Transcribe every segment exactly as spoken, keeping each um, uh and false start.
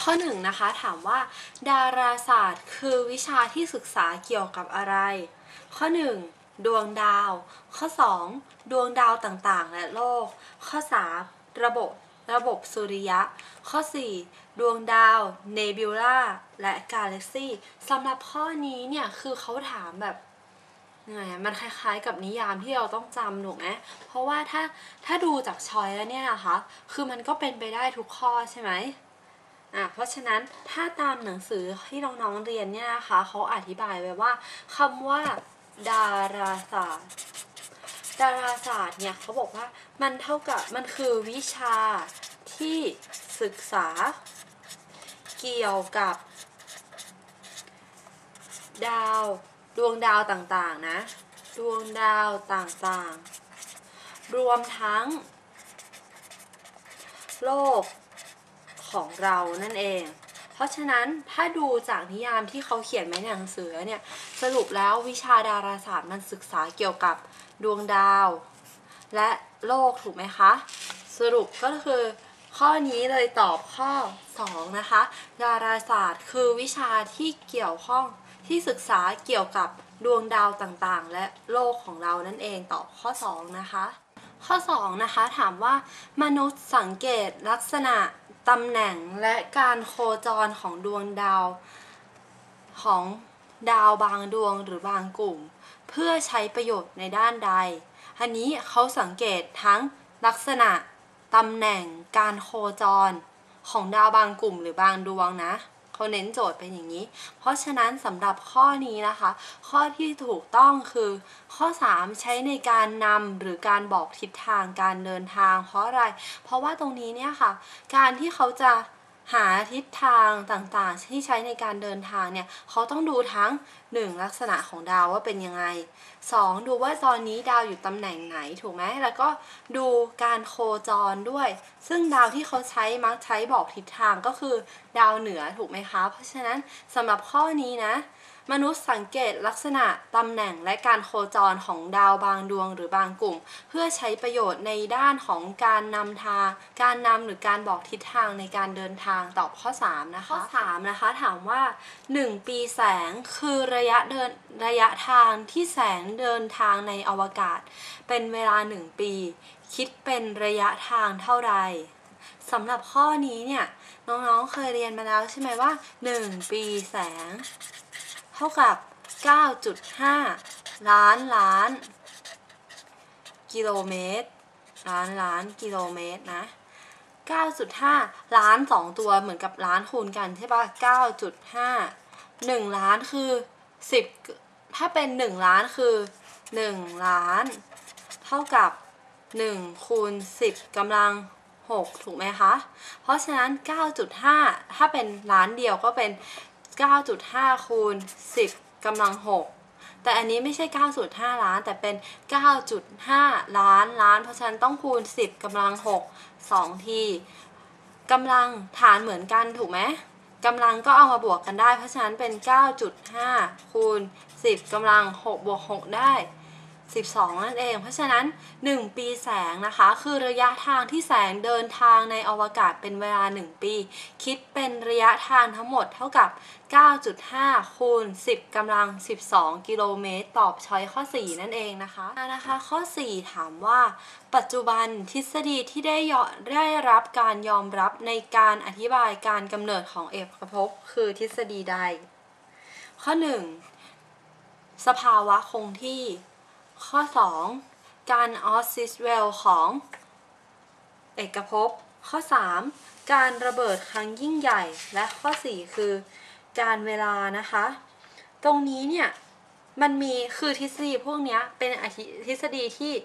ข้อหนึ่งนะคะถามว่าดาราศาสตร์คือวิชาที่ศึกษาเกี่ยวกับอะไรข้อหนึ่งดวงดาวข้อสองดวงดาวต่างๆและโลกข้อสามระบบระบบสุริยะข้อสี่ดวงดาวเนบิวลาและกาแล็กซี่สำหรับข้อนี้เนี่ยคือเขาถามแบบยังไงมันคล้ายๆกับนิยามที่เราต้องจำถูกไหมเพราะว่าถ้าถ้าดูจากช้อยแล้วเนี่ยนะคะคือมันก็เป็นไปได้ทุกข้อใช่ไหมอ่ะเพราะฉะนั้นถ้าตามหนังสือที่น้องๆเรียนเนี่ยนะคะเขาอธิบายไว้ว่าคำว่าดาราศาสตร์ดาราศาสตร์เนี่ยเขาบอกว่ามันเท่ากับมันคือวิชาที่ศึกษาเกี่ยวกับดาวดวงดาวต่างๆนะดวงดาวต่างๆรวมทั้งโลกของเรานั่นเองเพราะฉะนั้นถ้าดูจากนิยามที่เขาเขียนไว้ในหนังสือเนี่ยสรุปแล้ววิชาดาราศาสตร์มันศึกษาเกี่ยวกับดวงดาวและโลกถูกไหมคะสรุปก็คือข้อนี้เลยตอบข้อสองนะคะดาราศาสตร์คือวิชาที่เกี่ยวข้องที่ศึกษาเกี่ยวกับดวงดาวต่างๆและโลกของเรานั่นเองตอบข้อสองนะคะข้อสองนะคะถามว่ามนุษย์สังเกตลักษณะตำแหน่งและการโคจรของดวงดาวของดาวบางดวงหรือบางกลุ่มเพื่อใช้ประโยชน์ในด้านใดอันนี้เขาสังเกตทั้งลักษณะตำแหน่งการโคจรของดาวบางกลุ่มหรือบางดวงนะเขาเน้นโจทย์เป็นอย่างนี้เพราะฉะนั้นสำหรับข้อนี้นะคะข้อที่ถูกต้องคือข้อสามใช้ในการนำหรือการบอกทิศทางการเดินทางเพราะอะไรเพราะว่าตรงนี้เนี่ยค่ะการที่เขาจะหาทิศทางต่างๆที่ใช้ในการเดินทางเนี่ยเขาต้องดูทั้งหนึ่งลักษณะของดาวว่าเป็นยังไงสองดูว่าตอนนี้ดาวอยู่ตำแหน่งไหนถูกไหมแล้วก็ดูการโคจรด้วยซึ่งดาวที่เขาใช้มักใช้บอกทิศทางก็คือดาวเหนือถูกไหมคะเพราะฉะนั้นสำหรับข้อนี้นะมนุษย์สังเกตลักษณะตำแหน่งและการโคจรของดาวบางดวงหรือบางกลุ่มเพื่อใช้ประโยชน์ในด้านของการนำทางการนำหรือการบอกทิศทางในการเดินทางตอบข้อสามนะคะข้อสามนะคะถามว่าหนึ่งปีแสงคือระยะเดินระยะทางที่แสงเดินทางในอวกาศเป็นเวลาหนึ่งปีคิดเป็นระยะทางเท่าไรสำหรับข้อนี้เนี่ยน้องๆเคยเรียนมาแล้วใช่ไหมว่าหนึ่งปีแสงเท่ากับ เก้าจุดห้า ล้านล้านกิโลเมตรล้านล้านกิโลเมตรนะ เก้าจุดห้า ล้านสองตัวเหมือนกับล้านคูณกันใช่ปะ เก้าจุดห้า หนึ่งล้านคือสิบถ้าเป็นหนึ่งล้านคือหนึ่งล้านเท่ากับหนึ่งคูณสิบกำลังหกถูกไหมคะเพราะฉะนั้น เก้าจุดห้า ถ้าเป็นล้านเดียวก็เป็น เก้าจุดห้า คูณสิบกำลังหกแต่อันนี้ไม่ใช่ เก้าจุดห้า ล้านแต่เป็น เก้าจุดห้า ล้านล้านเพราะฉะนั้นต้องคูณสิบกำลังหกสองทีกำลังฐานเหมือนกันถูกไหมกำลังก็เอามาบวกกันได้เพราะฉะนั้นเป็น เก้าจุดห้า คูณสิบกำลังหกบวกหกได้สิบสองนั่นเองเพราะฉะนั้นหนึ่งปีแสงนะคะคือระยะทางที่แสงเดินทางในอวกาศเป็นเวลาหนึ่งปีคิดเป็นระยะทางทั้งหมดเท่ากับ เก้าจุดห้า คูณสิบกำลังสิบสองกิโลเมตรตอบช้อยข้อสี่นั่นเองนะคะนะคะข้อสี่ถามว่าปัจจุบันทฤษฎีที่ได้ได้รับการยอมรับในการอธิบายการกำเนิดของเอกภพคือทฤษฎีใดข้อหนึ่งสภาวะคงที่ข้อสองการออสซิสเวลของเอกภพข้อสามการระเบิดครั้งยิ่งใหญ่และข้อสี่คือการเวลานะคะตรงนี้เนี่ยมันมีคือทฤษฎีพวกนี้เป็นทฤษฎีที่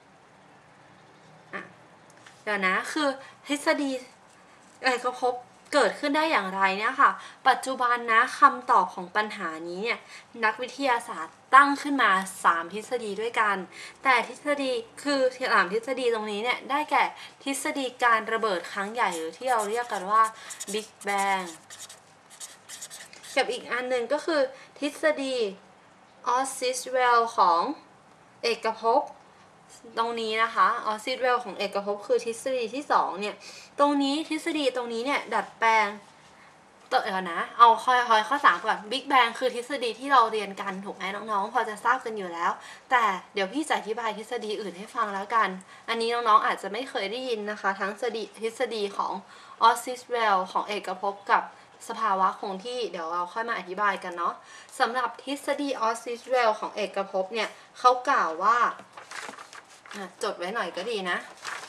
อ่ะเดี๋ยวนะคือทฤษฎีเอกภพเกิดขึ้นได้อย่างไรเนี่ยค่ะปัจจุบันนะคำตอบของปัญหานี้เนี่ยนักวิทยาศาสตร์ตั้งขึ้นมาสามทฤษฎีด้วยกันแต่ทฤษฎีคือสามทฤษฎีตรงนี้เนี่ยได้แก่ทฤษฎีการระเบิดครั้งใหญ่หรือที่เราเรียกกันว่า Big Bang กับอีกอันหนึ่งก็คือทฤษฎีออสซิสเวลของเอกภพตรงนี้นะคะออสซิสเวลของเอกภพคือทฤษฎีที่สองเนี่ยตรงนี้ทฤษฎีตรงนี้เนี่ยดัดแปลงต่อเดี๋ยวนะเอาคอยคอยข้อสามก่อน Big Bang คือทฤษฎีที่เราเรียนกันถูกไหมน้องๆพอจะทราบกันอยู่แล้วแต่เดี๋ยวพี่จะอธิบายทฤษฎีอื่นให้ฟังแล้วกันอันนี้น้องๆอาจจะไม่เคยได้ยินนะคะทั้งทฤษฎีของออสซิสเวลของเอกภพกับสภาวะคงที่เดี๋ยวเราค่อยมาอธิบายกันเนาะสำหรับทฤษฎีออสซิสเวลของเอกภพเนี่ยเขากล่าวว่าจดไว้หน่อยก็ดีนะ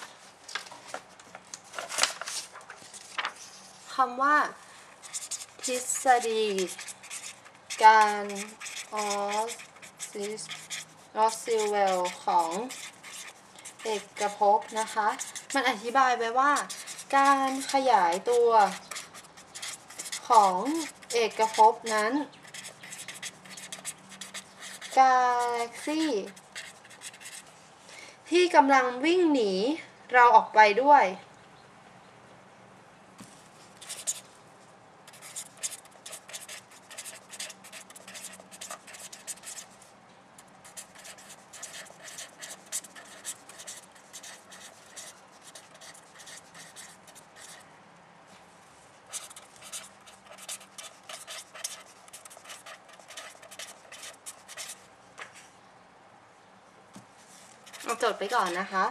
คำว่าทฤษฎีการออสซิสออสซิเวลของเอกภพนะคะมันอธิบายไว้ว่าการขยายตัวของเอกภพนั้นกาแล็กซี่ที่กำลังวิ่งหนีเราออกไปด้วยจดไปก่อนนะคะ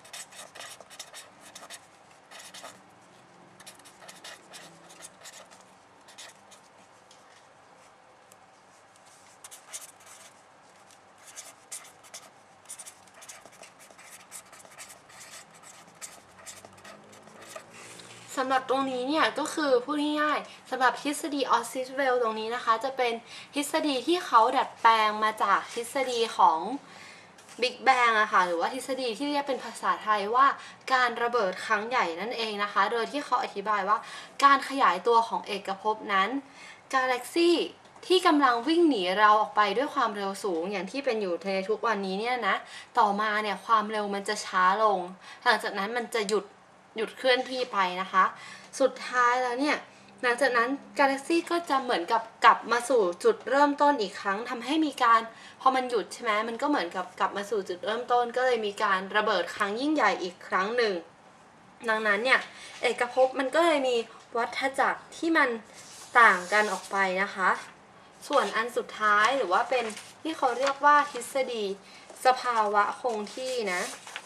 สำหรับตรงนี้เนี่ยก็คือพูดง่ายๆสำหรับทฤษฎีออสซิสเวลตรงนี้นะคะจะเป็นทฤษฎีที่เขาดัดแปลงมาจากทฤษฎีของบิ๊กแบงอะค่ะหรือว่าทฤษฎีที่เรียกเป็นภาษาไทยว่าการระเบิดครั้งใหญ่นั่นเองนะคะโดยที่เขาอธิบายว่าการขยายตัวของเอกภพนั้นกาแล็กซี่ที่กำลังวิ่งหนีเราออกไปด้วยความเร็วสูงอย่างที่เป็นอยู่ในทุกวันนี้เนี่ยนะต่อมาเนี่ยความเร็วมันจะช้าลงหลังจากนั้นมันจะหยุดหยุดเคลื่อนที่ไปนะคะสุดท้ายแล้วเนี่ยหลังจากนั้นกาแล็กซี่ก็จะเหมือนกับกลับมาสู่จุดเริ่มต้นอีกครั้งทำให้มีการพอมันหยุดใช่ไหมมันก็เหมือนกับกลับมาสู่จุดเริ่มต้นก็เลยมีการระเบิดครั้งยิ่งใหญ่อีกครั้งหนึ่งดังนั้นเนี่ยเอกภพมันก็เลยมีวัฏจักรที่มันต่างกันออกไปนะคะส่วนอันสุดท้ายหรือว่าเป็นที่เขาเรียกว่าทฤษฎีสภาวะคงที่นะ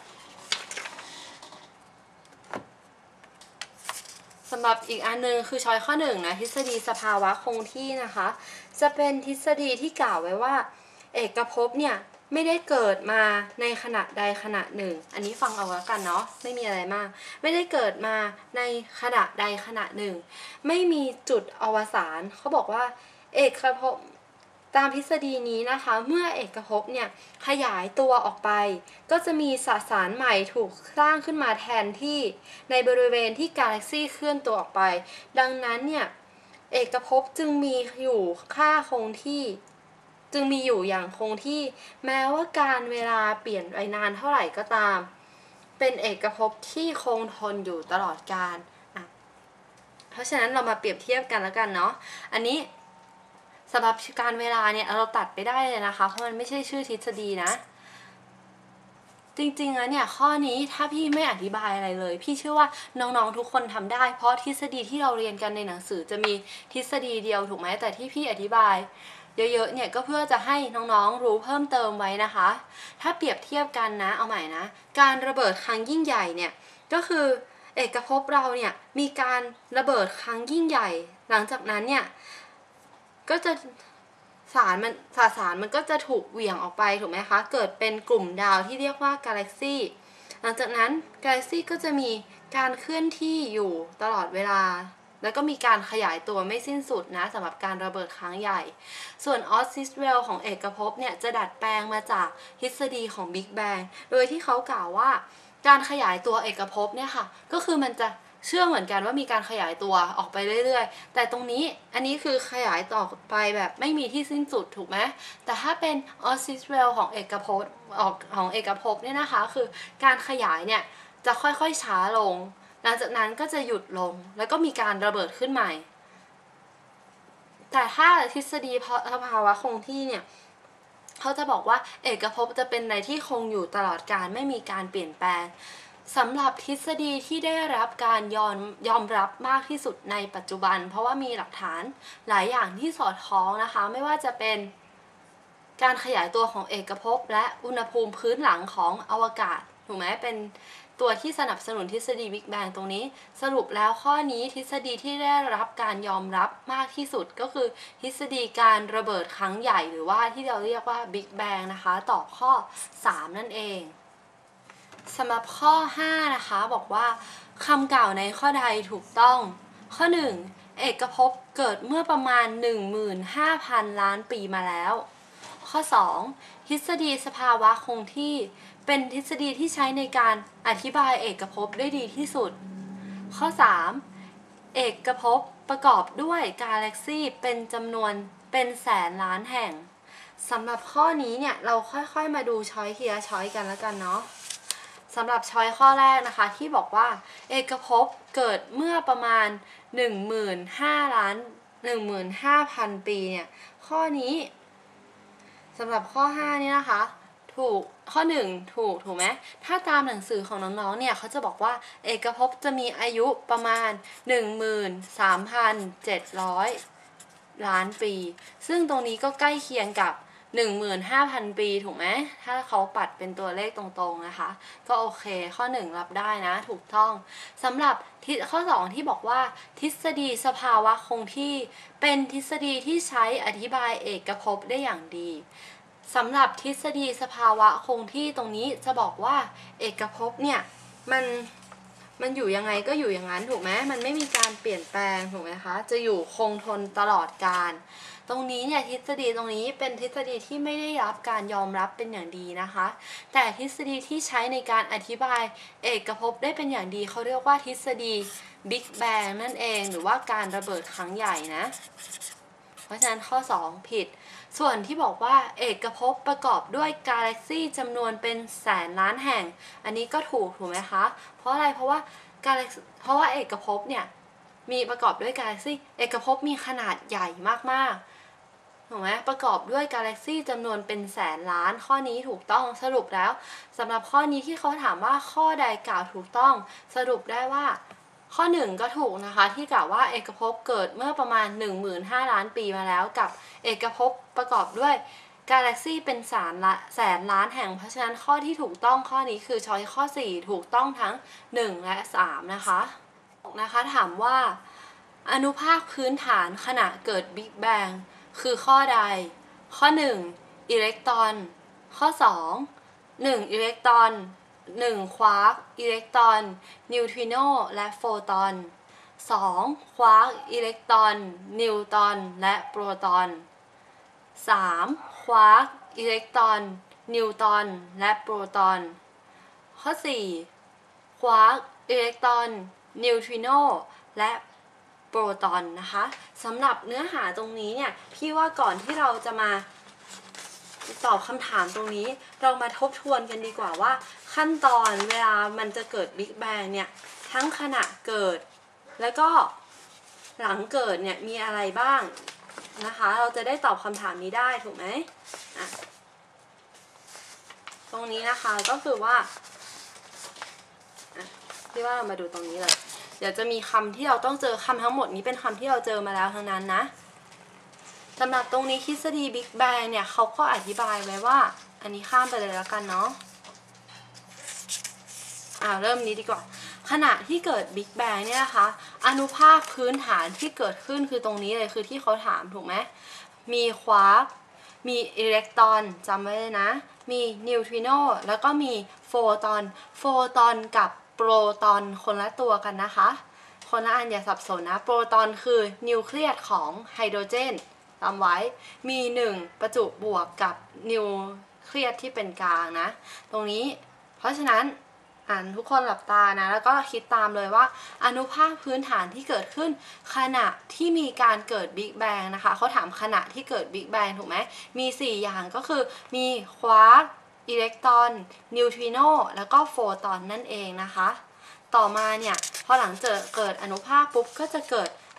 สำหรับอีกอันนึงคือช้อยข้อหนึ่งนะทฤษฎีสภาวะคงที่นะคะจะเป็นทฤษฎีที่กล่าวไว้ว่าเอกภพเนี่ยไม่ได้เกิดมาในขณะใดขณะหนึ่งอันนี้ฟังเอาแล้วกันเนาะไม่มีอะไรมากไม่ได้เกิดมาในขณะใดขณะหนึ่งไม่มีจุดอวสานเขาบอกว่าเอกภพตามทฤษฎีนี้นะคะเมื่อเอกภพเนี่ยขยายตัวออกไปก็จะมีสสารใหม่ถูกสร้างขึ้นมาแทนที่ในบริเวณที่กาแล็กซี่เคลื่อนตัวออกไปดังนั้นเนี่ยเอกภพจึงมีอยู่ค่าคงที่จึงมีอยู่อย่างคงที่แม้ว่าการเวลาเปลี่ยนไปนานเท่าไหร่ก็ตามเป็นเอกภพที่คงทนอยู่ตลอดกาลเพราะฉะนั้นเรามาเปรียบเทียบกันแล้วกันเนาะอันนี้สำหรับการเวลาเนี่ยเราตัดไปได้เลยนะคะเพราะมันไม่ใช่ชื่อทฤษฎีนะจริงๆแล้วเนี่ยข้อนี้ถ้าพี่ไม่อธิบายอะไรเลยพี่เชื่อว่าน้องๆทุกคนทำได้เพราะทฤษฎีที่เราเรียนกันในหนังสือจะมีทฤษฎีเดียวถูกไหมแต่ที่พี่อธิบายเยอะๆเนี่ยก็เพื่อจะให้น้องๆรู้เพิ่มเติมไว้นะคะถ้าเปรียบเทียบกันนะเอาใหม่นะการระเบิดครั้งยิ่งใหญ่เนี่ยก็คือเอกภพเราเนี่ยมีการระเบิดครั้งยิ่งใหญ่หลังจากนั้นเนี่ยก็จะสารมันสสารมันก็จะถูกเหวี่ยงออกไปถูกไหมคะเกิดเป็นกลุ่มดาวที่เรียกว่ากาแล็กซี่หลังจากนั้นกาแล็กซี่ก็จะมีการเคลื่อนที่อยู่ตลอดเวลาแล้วก็มีการขยายตัวไม่สิ้นสุดนะสำหรับการระเบิดครั้งใหญ่ส่วนออสซิสเวลของเอกภพเนี่ยจะดัดแปลงมาจากทฤษฎีของบิ๊กแบงโดยที่เขากล่าวว่าการขยายตัวเอกภพเนี่ยค่ะก็คือมันจะเชื่อเหมือนกันว่ามีการขยายตัวออกไปเรื่อยๆแต่ตรงนี้อันนี้คือขยายต่อไปแบบไม่มีที่สิ้นสุดถูกไหมแต่ถ้าเป็นออสซิสเวลของเอกภพออกของเอกภพเนี่ยนะคะคือการขยายเนี่ยจะค่อยๆช้าลงหลังจากนั้นก็จะหยุดลงแล้วก็มีการระเบิดขึ้นใหม่แต่ถ้าทฤษฎีสภาวะคงที่เนี่ยเขาจะบอกว่าเอกภพจะเป็นอะไรที่คงอยู่ตลอดกาลไม่มีการเปลี่ยนแปลงสำหรับทฤษฎีที่ได้รับการยอมยอมรับมากที่สุดในปัจจุบันเพราะว่ามีหลักฐานหลายอย่างที่สอดคล้องนะคะไม่ว่าจะเป็นการขยายตัวของเอกภพและอุณหภูมิพื้นหลังของอวกาศถูกไหมเป็นตัวที่สนับสนุนทฤษฎีบิ๊กแบงตรงนี้สรุปแล้วข้อนี้ทฤษฎีที่ได้รับการยอมรับมากที่สุดก็คือทฤษฎีการระเบิดครั้งใหญ่หรือว่าที่เราเรียกว่าบิ๊กแบงนะคะตอบข้อสามนั่นเองสำหรับข้อห้านะคะบอกว่าคำกล่าวในข้อใดถูกต้องข้อหนึ่งเอกภพเกิดเมื่อประมาณ หนึ่งหมื่นห้าพัน ล้านปีมาแล้วข้อสองทฤษฎีสภาวะคงที่เป็นทฤษฎีที่ใช้ในการอธิบายเอกภพได้ดีที่สุดข้อสามเอกภพประกอบด้วยกาแล็กซี่เป็นจำนวนเป็นแสนล้านแห่งสำหรับข้อนี้เนี่ยเราค่อยๆมาดูช้อยทีละช้อยกันแล้วกันเนาะสำหรับช้อยข้อแรกนะคะที่บอกว่าเอกภพเกิดเมื่อประมาณ หนึ่งหมื่นห้า ล้าน หนึ่งหมื่นห้าพัน ปีเนี่ยข้อนี้สำหรับข้อห้านี่นะคะถูกข้อหนึ่งถูกถูกไหมถ้าตามหนังสือของน้องๆเนี่ยเขาจะบอกว่าเอกภพจะมีอายุประมาณ หนึ่งหมื่นสามพันเจ็ดร้อย ล้านปีซึ่งตรงนี้ก็ใกล้เคียงกับ หนึ่งหมื่นห้าพัน ปีถูกไหมถ้าเขาปัดเป็นตัวเลขตรงๆนะคะก็โอเคข้อหนึ่งรับได้นะถูกต้องสำหรับข้อสองที่บอกว่าทฤษฎีสภาวะคงที่เป็นทฤษฎีที่ใช้อธิบายเอกภพได้อย่างดีสำหรับทฤษฎีสภาวะคงที่ตรงนี้จะบอกว่าเอกภพเนี่ยมันมันอยู่ยังไงก็อยู่อย่างนั้นถูกไหมมันไม่มีการเปลี่ยนแปลงถูกไหมคะจะอยู่คงทนตลอดกาลตรงนี้เนี่ยทฤษฎีตรงนี้เป็นทฤษฎีที่ไม่ได้รับการยอมรับเป็นอย่างดีนะคะแต่ทฤษฎีที่ใช้ในการอธิบายเอกภพได้เป็นอย่างดีเขาเรียกว่าทฤษฎีบิ๊กแบงนั่นเองหรือว่าการระเบิดครั้งใหญ่นะเพราะฉะนั้นข้อสองผิดส่วนที่บอกว่าเอกภพประกอบด้วยกาแล็กซี่จำนวนเป็นแสนล้านแห่งอันนี้ก็ถูกถูกไหมคะเพราะอะไรเพราะว่ากาแล็กเพราะว่าเอกภพเนี่ยมีประกอบด้วยกาแล็กซี่เอกภพมีขนาดใหญ่มากๆถูกไหมประกอบด้วยกาแล็กซี่จำนวนเป็นแสนล้านข้อนี้ถูกต้องสรุปแล้วสำหรับข้อนี้ที่เขาถามว่าข้อใดกล่าวถูกต้องสรุปได้ว่าข้อหนึ่งก็ถูกนะคะที่กล่าวว่าเอกภพเกิดเมื่อประมาณ หนึ่งหมื่นห้า ล้านปีมาแล้วกับเอกภพประกอบด้วยกาแล็กซี่เป็นแสนละแสนล้านแห่งเพราะฉะนั้นข้อที่ถูกต้องข้อนี้คือช้อยข้อสี่ถูกต้องทั้งหนึ่งและสามนะคะนะคะถามว่าอนุภาคพื้นฐานขณะเกิดบิ๊กแบงคือข้อใดข้อหนึ่งอิเล็กตรอนข้อสองหนึ่งอิเล็กตรอนหนึ่งควาร์กอิเล็กตรอนนิวทริโนและโฟตอนสองควาร์กอิเล็กตรอนนิวตรอนและโปรตอนสามควาร์กอิเล็กตรอนนิวตรอนและโปรตอนข้อสี่ควาร์กอิเล็กตรอนนิวทริโนและโปรตอนนะคะสำหรับเนื้อหาตรงนี้เนี่ยพี่ว่าก่อนที่เราจะมาตอบคำถามตรงนี้เรามาทบทวนกันดีกว่าว่าขั้นตอนเวลามันจะเกิดบิ๊กแบงเนี่ยทั้งขณะเกิดแล้วก็หลังเกิดเนี่ยมีอะไรบ้างนะคะเราจะได้ตอบคำถามนี้ได้ถูกไหมอ่ะตรงนี้นะคะก็คือว่าอ่ะพี่ว่าเรามาดูตรงนี้เลยเดี๋ยวจะมีคำที่เราต้องเจอคำทั้งหมดนี้เป็นคำที่เราเจอมาแล้วทั้งนั้นนะสำหรับตรงนี้ทฤษฎีบิ๊กแบงเนี่ยเขาก็อธิบายไว้ว่าอันนี้ข้ามไปเลยแล้วกันเนาะอ่าเริ่มนี้ดีกว่าขณะที่เกิดบิ๊กแบงเนี่ยนะคะอนุภาคพื้นฐานที่เกิดขึ้นคือตรงนี้เลยคือที่เขาถามถูกไหมมีควาร์กมีอิเล็กตรอนจำไว้เลยนะมีนิวทริโนแล้วก็มีโฟตอนโฟตอนกับโปรตอนคนละตัวกันนะคะคนละอันอย่าสับสนนะโปรตอนคือนิวเคลียสของไฮโดรเจนจำไว้มีหนึ่งประจุบวกกับนิวเคลียสที่เป็นกลางนะตรงนี้เพราะฉะนั้นอ่านทุกคนหลับตานะแล้วก็คิดตามเลยว่าอนุภาคพื้นฐานที่เกิดขึ้นขณะที่มีการเกิดบิ๊กแบงนะคะเขาถามขณะที่เกิดบิ๊กแบงถูกไหมมีสี่อย่างก็คือมีควาร์กอิเล็กตรอนนิวทริโนแล้วก็โฟตอนนั่นเองนะคะต่อมาเนี่ยพอหลังเจอเกิดอนุภาคปุ๊บก็จะเกิด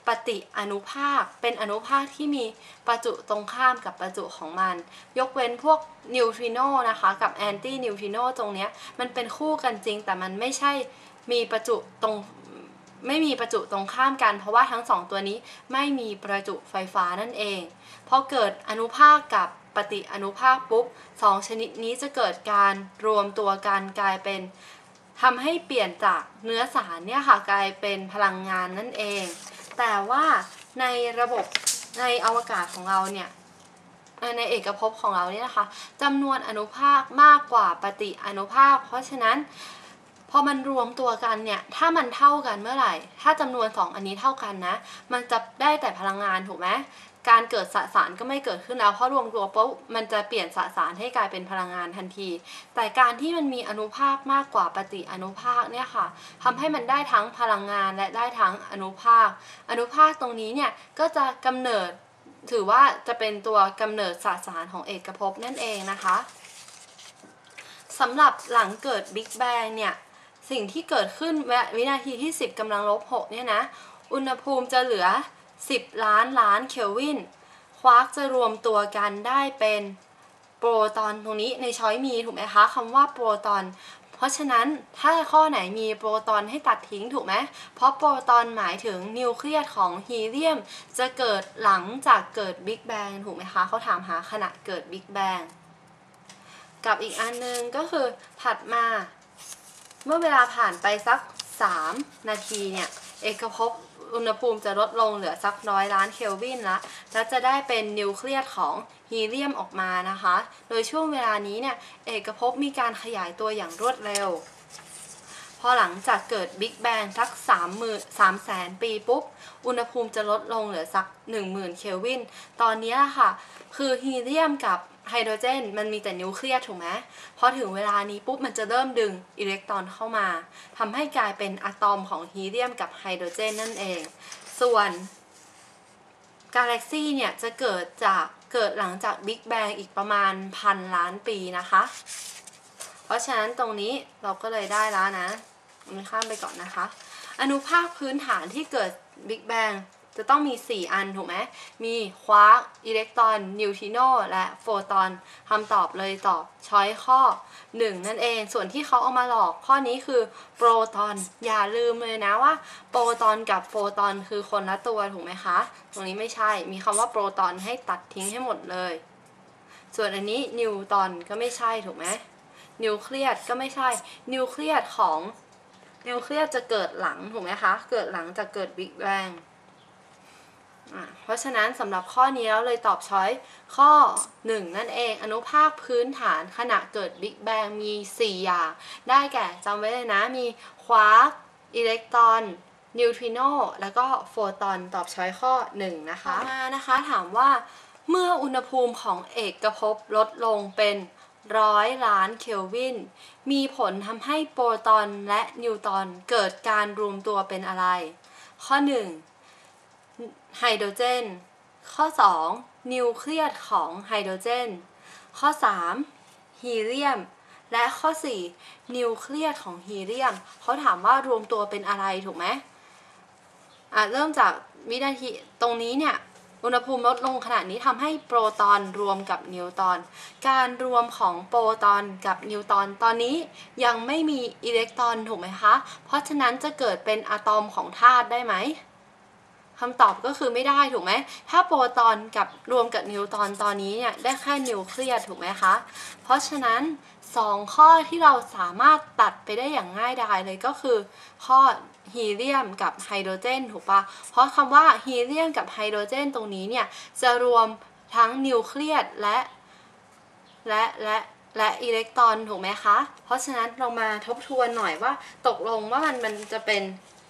ปฏิอนุภาคเป็นอนุภาคที่มีประจุตรงข้ามกับประจุของมันยกเว้นพวกนิวทริโนนะคะกับแอนตี้นิวทริโนตรงเนี้ยมันเป็นคู่กันจริงแต่มันไม่ใช่มีประจุตรงไม่มีประจุตรงข้ามกันเพราะว่าทั้งสองตัวนี้ไม่มีประจุไฟฟ้านั่นเองพอเกิดอนุภาคกับปฏิอนุภาคปุ๊บสองชนิดนี้จะเกิดการรวมตัวกันกลายเป็นทำให้เปลี่ยนจากเนื้อสารเนี่ยค่ะกลายเป็นพลังงานนั่นเองแต่ว่าในระบบในอวกาศของเราเนี่ยในเอกภพของเราเนี่ยนะคะจำนวนอนุภาคมากกว่าปฏิอนุภาคเพราะฉะนั้นพอมันรวมตัวกันเนี่ยถ้ามันเท่ากันเมื่อไหร่ถ้าจำนวนสองอันนี้เท่ากันนะมันจะได้แต่พลังงานถูกไหมการเกิดสสารก็ไม่เกิดขึ้นแล้วเพราะรวมตัวปุ๊บมันจะเปลี่ยนสสารให้กลายเป็นพลังงานทันทีแต่การที่มันมีอนุภาคมากกว่าปฏิอนุภาคเนี่ยค่ะทำให้มันได้ทั้งพลังงานและได้ทั้งอนุภาคอนุภาคตรงนี้เนี่ยก็จะกำเนิดถือว่าจะเป็นตัวกำเนิดสสารของเอกภพนั่นเองนะคะสำหรับหลังเกิดบิ๊กแบงเนี่ยสิ่งที่เกิดขึ้นวินาทีที่สิบกำลังลบหกเนี่ยนะอุณหภูมิจะเหลือสิบล้านล้านเคลวินควาร์กจะรวมตัวกันได้เป็นโปรตอนตรงนี้ในช้อยมีถูกไหมคะคำว่าโปรตอนเพราะฉะนั้นถ้าข้อไหนมีโปรตอนให้ตัดทิ้งถูกไหมเพราะโปรตอนหมายถึงนิวเคลียสของฮีเลียมจะเกิดหลังจากเกิดบิ๊กแบงถูกไหมคะเขาถามหาขณะเกิดบิ๊กแบงกับอีกอันนึงก็คือถัดมาเมื่อเวลาผ่านไปสักสามนาทีเนี่ยเอกภพอุณหภูมิจะลดลงเหลือสักร้อยล้านเคลวินละและจะได้เป็นนิวเคลียสของฮีเลียมออกมานะคะโดยช่วงเวลานี้เนี่ยเอกภพมีการขยายตัวอย่างรวดเร็วพอหลังจากเกิดบิ๊กแบงสักสามหมื่นสามแสนปีปุ๊บอุณหภูมิจะลดลงเหลือสักหนึ่งหมื่นเคลวินตอนนี้ค่ะคือฮีเลียมกับไฮโดรเจนมันมีแต่นิวเคลียสถูกไหมพอถึงเวลานี้ปุ๊บมันจะเริ่มดึงอิเล็กตรอนเข้ามาทำให้กลายเป็นอะตอมของฮีเลียมกับไฮโดรเจนนั่นเองส่วนกาแล็กซี่เนี่ยจะเกิดจากเกิดหลังจากบิ๊กแบงอีกประมาณพันล้านปีนะคะเพราะฉะนั้นตรงนี้เราก็เลยได้แล้วนะมันข้ามไปก่อนนะคะอนุภาคพื้นฐานที่เกิดบิ๊กแบงจะต้องมีสี่อันถูกไหมมีควาร์กอิเล็กตรอนนิวทริโนและโฟตอนคำตอบเลยตอบช้อยข้อหนึ่งนั่นเองส่วนที่เขาเอามาหลอกข้อนี้คือโปรตอนอย่าลืมเลยนะว่าโปรตอนกับโฟตอนคือคนละตัวถูกไหมคะตรงนี้ไม่ใช่มีคำว่าโปรตอนให้ตัดทิ้งให้หมดเลยส่วนอันนี้นิวตอนก็ไม่ใช่ถูกไหมนิวเคลียสก็ไม่ใช่นิวเคลียสของนิวเคลียสจะเกิดหลังถูกไหมคะเกิดหลังจากเกิดบิ๊กแบงเพราะฉะนั้นสำหรับข้อนี้เราเลยตอบช้อยข้อหนึ่งนั่นเองอนุภาคพื้นฐานขณะเกิดบิ๊กแบงมีสี่อย่างได้แก่จำไว้เลยนะมีควาร์กอิเล็กตรอนนิวทริโนแล้วก็โฟตอนตอบช้อยข้อหนึ่งนะคะมานะคะถามว่าเมื่ออุณหภูมิของเอกภพลดลงเป็นร้อยล้านเคลวินมีผลทำให้โปรตอนและนิวตรอนเกิดการรวมตัวเป็นอะไรข้อหนึ่งไฮโดรเจนข้อสองนิวเคลียสของไฮโดรเจนข้อสามฮีเลียมและข้อสี่นิวเคลียสของฮีเลียมเขาถามว่ารวมตัวเป็นอะไรถูกไหมอ่ะเริ่มจากวินาทีตรงนี้เนี่ยอุณหภูมิลดลงขนาดนี้ทำให้โปรตอนรวมกับนิวตรอนการรวมของโปรตอนกับนิวตรอนตอนนี้ยังไม่มีอิเล็กตรอนถูกไหมคะเพราะฉะนั้นจะเกิดเป็นอะตอมของธาตุได้ไหมคำตอบก็คือไม่ได้ถูกไหมถ้าโปรตอนกับรวมกับนิวตรอนตอนนี้เนี่ยได้แค่นิวเคลียสถูกไหมคะเพราะฉะนั้นสองข้อที่เราสามารถตัดไปได้อย่างง่ายดายเลยก็คือข้อฮีเลียมกับไฮโดรเจนถูกปะเพราะคำว่าฮีเลียมกับไฮโดรเจนตรงนี้เนี่ยจะรวมทั้งนิวเคลียสและและและและอิเล็กตรอนถูกไหมคะเพราะฉะนั้นเรามาทบทวนหน่อยว่าตกลงว่ามันมันจะเป็น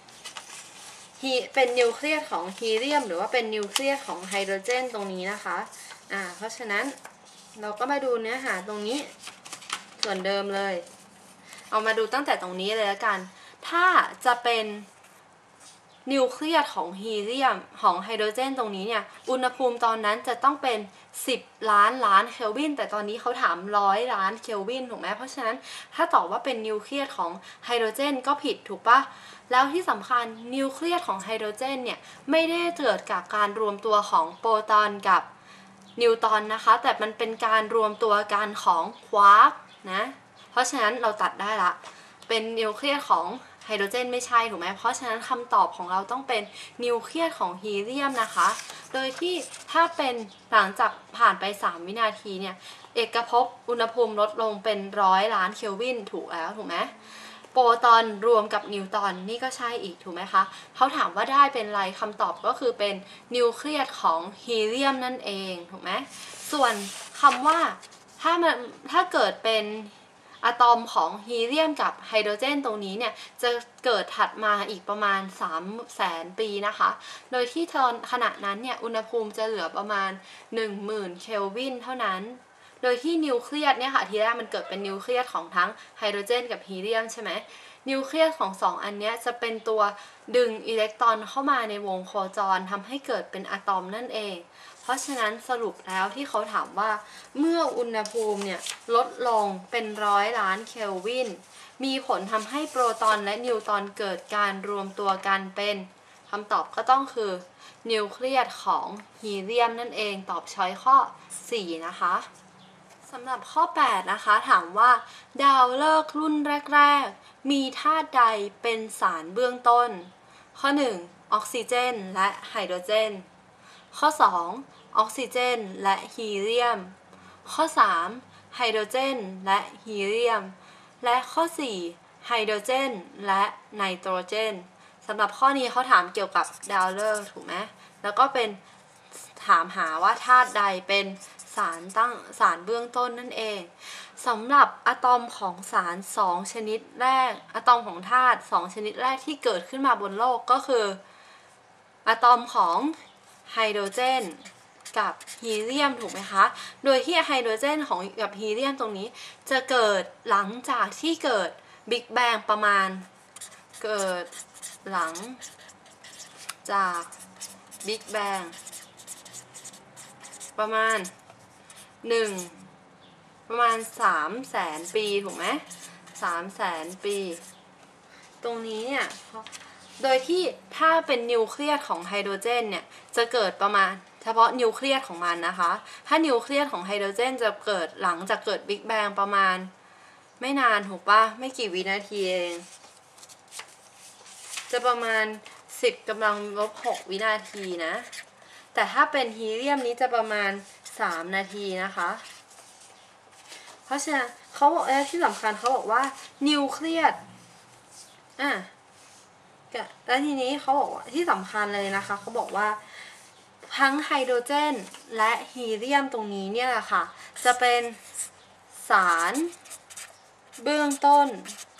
เป็นนิวเคลียสของฮีเลียมหรือว่าเป็นนิวเคลียสของไฮโดรเจนตรงนี้นะคะอ่าเพราะฉะนั้นเราก็มาดูเนื้อหาตรงนี้ส่วนเดิมเลยเอามาดูตั้งแต่ตรงนี้เลยละกันถ้าจะเป็นนิวเคลียสของฮีเลียมของไฮโดรเจนตรงนี้เนี่ยอุณหภูมิตอนนั้นจะต้องเป็นสิบล้านล้านเคลวินแต่ตอนนี้เขาถามร้อยล้านเคลวินถูกไหมเพราะฉะนั้นถ้าตอบว่าเป็นนิวเคลียสของไฮโดรเจนก็ผิดถูกปะแล้วที่สำคัญนิวเคลียสของไฮโดรเจนเนี่ยไม่ได้เกิดจากการรวมตัวของโปรตอนกับนิวตรอนนะคะแต่มันเป็นการรวมตัวกันของควาร์กนะเพราะฉะนั้นเราตัดได้ละเป็นนิวเคลียสของไฮโดรเจนไม่ใช่ถูกไหมเพราะฉะนั้นคำตอบของเราต้องเป็นนิวเคลียสของฮีเลียมนะคะโดยที่ถ้าเป็นหลังจากผ่านไปสามวินาทีเนี่ยเอกภพอุณหภูมิลดลงเป็นร้อยล้านเคลวินถูกแล้วถูกไหมโปรตอนรวมกับนิวตรอนนี่ก็ใช่อีกถูกไหมคะเขาถามว่าได้เป็นไรคำตอบก็คือเป็นนิวเคลียสของฮีเลียมนั่นเองถูกไหมส่วนคำว่าถ้ามันถ้าเกิดเป็นอะตอมของฮีเลียมกับไฮโดรเจนตรงนี้เนี่ยจะเกิดถัดมาอีกประมาณสามแสนปีนะคะโดยที่ตอนขณะนั้นเนี่ยอุณหภูมิจะเหลือประมาณ หนึ่งหมื่น เคลวินเท่านั้นโดยที่นิวเคลียสเนี่ยค่ะทีแรกมันเกิดเป็นนิวเคลียสของทั้งไฮโดรเจนกับฮีเลียมใช่ไหมนิวเคลียสของสองอันนี้จะเป็นตัวดึงอิเล็กตรอนเข้ามาในวงโคจรทำให้เกิดเป็นอะตอมนั่นเองเพราะฉะนั้นสรุปแล้วที่เขาถามว่าเมื่ออุณหภูมิเนี่ยลดลงเป็นร้อยล้านเคลวินมีผลทำให้โปรตอนและนิวตรอนเกิดการรวมตัวกันเป็นคำตอบก็ต้องคือนิวเคลียสของฮีเลียมนั่นเองตอบช้อยข้อสี่นะคะสำหรับข้อแปดนะคะถามว่าดาวฤกษ์รุ่นแรกๆมีธาตุใดเป็นสารเบื้องต้นข้อหนึ่งออกซิเจนและไฮโดรเจนข้อสองออกซิเจนและฮีเลียมข้อสามไฮโดรเจนและฮีเลียมและข้อสี่ไฮโดรเจนและไนโตรเจนสำหรับข้อนี้เขาถามเกี่ยวกับดาวฤกษ์ถูกไหมแล้วก็เป็นถามหาว่าธาตุใดเป็นสารตั้งสารเบื้องต้นนั่นเองสำหรับอะตอมของสารสองชนิดแรกอะตอมของธาตุสองชนิดแรกที่เกิดขึ้นมาบนโลกก็คืออะตอมของไฮโดรเจนกับฮีเลียมถูกไหมคะโดยที่ไฮโดรเจนของกับฮีเลียมตรงนี้จะเกิดหลังจากที่เกิดบิ๊กแบงประมาณเกิดหลังจากบิ๊กแบงประมาณหนึ่งประมาณสามแสนปีถูกไหมสามแสนปีตรงนี้เนี่ยโดยที่ถ้าเป็นนิวเคลียสของไฮโดรเจนเนี่ยจะเกิดประมาณเฉพาะนิวเคลียสของมันนะคะถ้านิวเคลียสของไฮโดรเจนจะเกิดหลังจากเกิดบิ๊กแบงประมาณไม่นานถูกปะไม่กี่วินาทีเองจะประมาณสิบกำลังลบหกวินาทีนะแต่ถ้าเป็นฮีเลียมนี้จะประมาณสามนาทีนะคะเพราะฉะนั้นเขาบอกที่สำคัญเขาบอกว่านิวเคลียสอ่ะแล้วทีนี้เขาบอกว่าที่สำคัญเลยนะคะเขาบอกว่าทั้งไฮโดรเจนและฮีเลียมตรงนี้เนี่ยแหละค่ะจะเป็นสารเบื้องต้น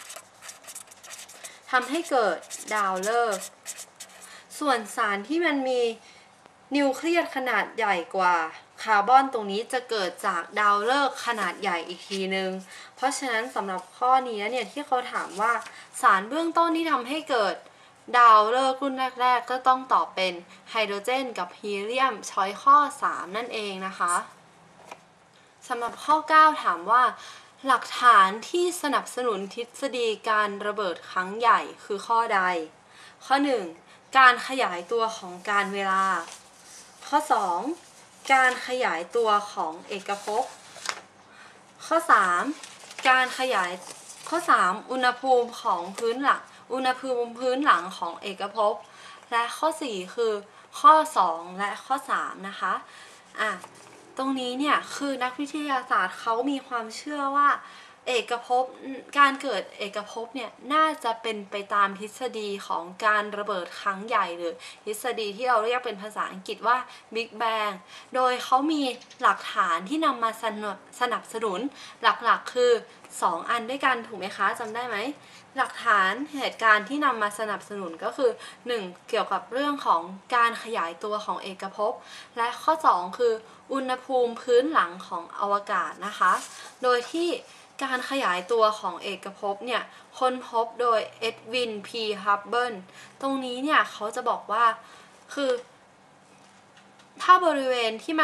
ทำให้เกิดดาวฤกษ์ส่วนสารที่มันมีนิวเคลียสขนาดใหญ่กว่าคาร์บอนตรงนี้จะเกิดจากดาวฤกษ์ขนาดใหญ่อีกทีนึงเพราะฉะนั้นสำหรับข้อนี้เนี่ยที่เขาถามว่าสารเบื้องต้นที่ทำให้เกิดดาวฤกษ์รุ่นแรกๆก็ต้องตอบเป็นไฮโดรเจนกับฮีเลียมช้อยข้อสามนั่นเองนะคะสำหรับข้อเก้าถามว่าหลักฐานที่สนับสนุนทฤษฎีการระเบิดครั้งใหญ่คือข้อใดข้อหนึ่งการขยายตัวของการเวลาข้อสองการขยายตัวของเอกภพข้อสามการขยายข้อสามอุณหภูมิของพื้นหลังอุณหภูมิพื้นหลังของเอกภพและข้อสี่คือข้อสองและข้อสามนะคะอ่ะตรงนี้เนี่ยคือนักวิทยาศาสตร์เขามีความเชื่อว่าเอกภพการเกิดเอกภพเนี่ยน่าจะเป็นไปตามทฤษฎีของการระเบิดครั้งใหญ่หรือทฤษฎีที่เราเรียกเป็นภาษาอังกฤษว่า Big Bang โดยเขามีหลักฐานที่นำมาสนับสนับสนุนหลักๆคือสองอันด้วยกันถูกไหมคะจำได้ไหมหลักฐานเหตุการณ์ที่นำมาสนับสนุนก็คือหนึ่งเกี่ยวกับเรื่องของการขยายตัวของเอกภพและข้อสองคืออุณหภูมิพื้นหลังของอวกาศนะคะโดยที่การขยายตัวของเอกภพเนี่ยค้นพบโดยเอ็ดวิน พี ฮับเบิลตรงนี้เนี่ยเขาจะบอกว่าคือถ้าบริเวณที่มัน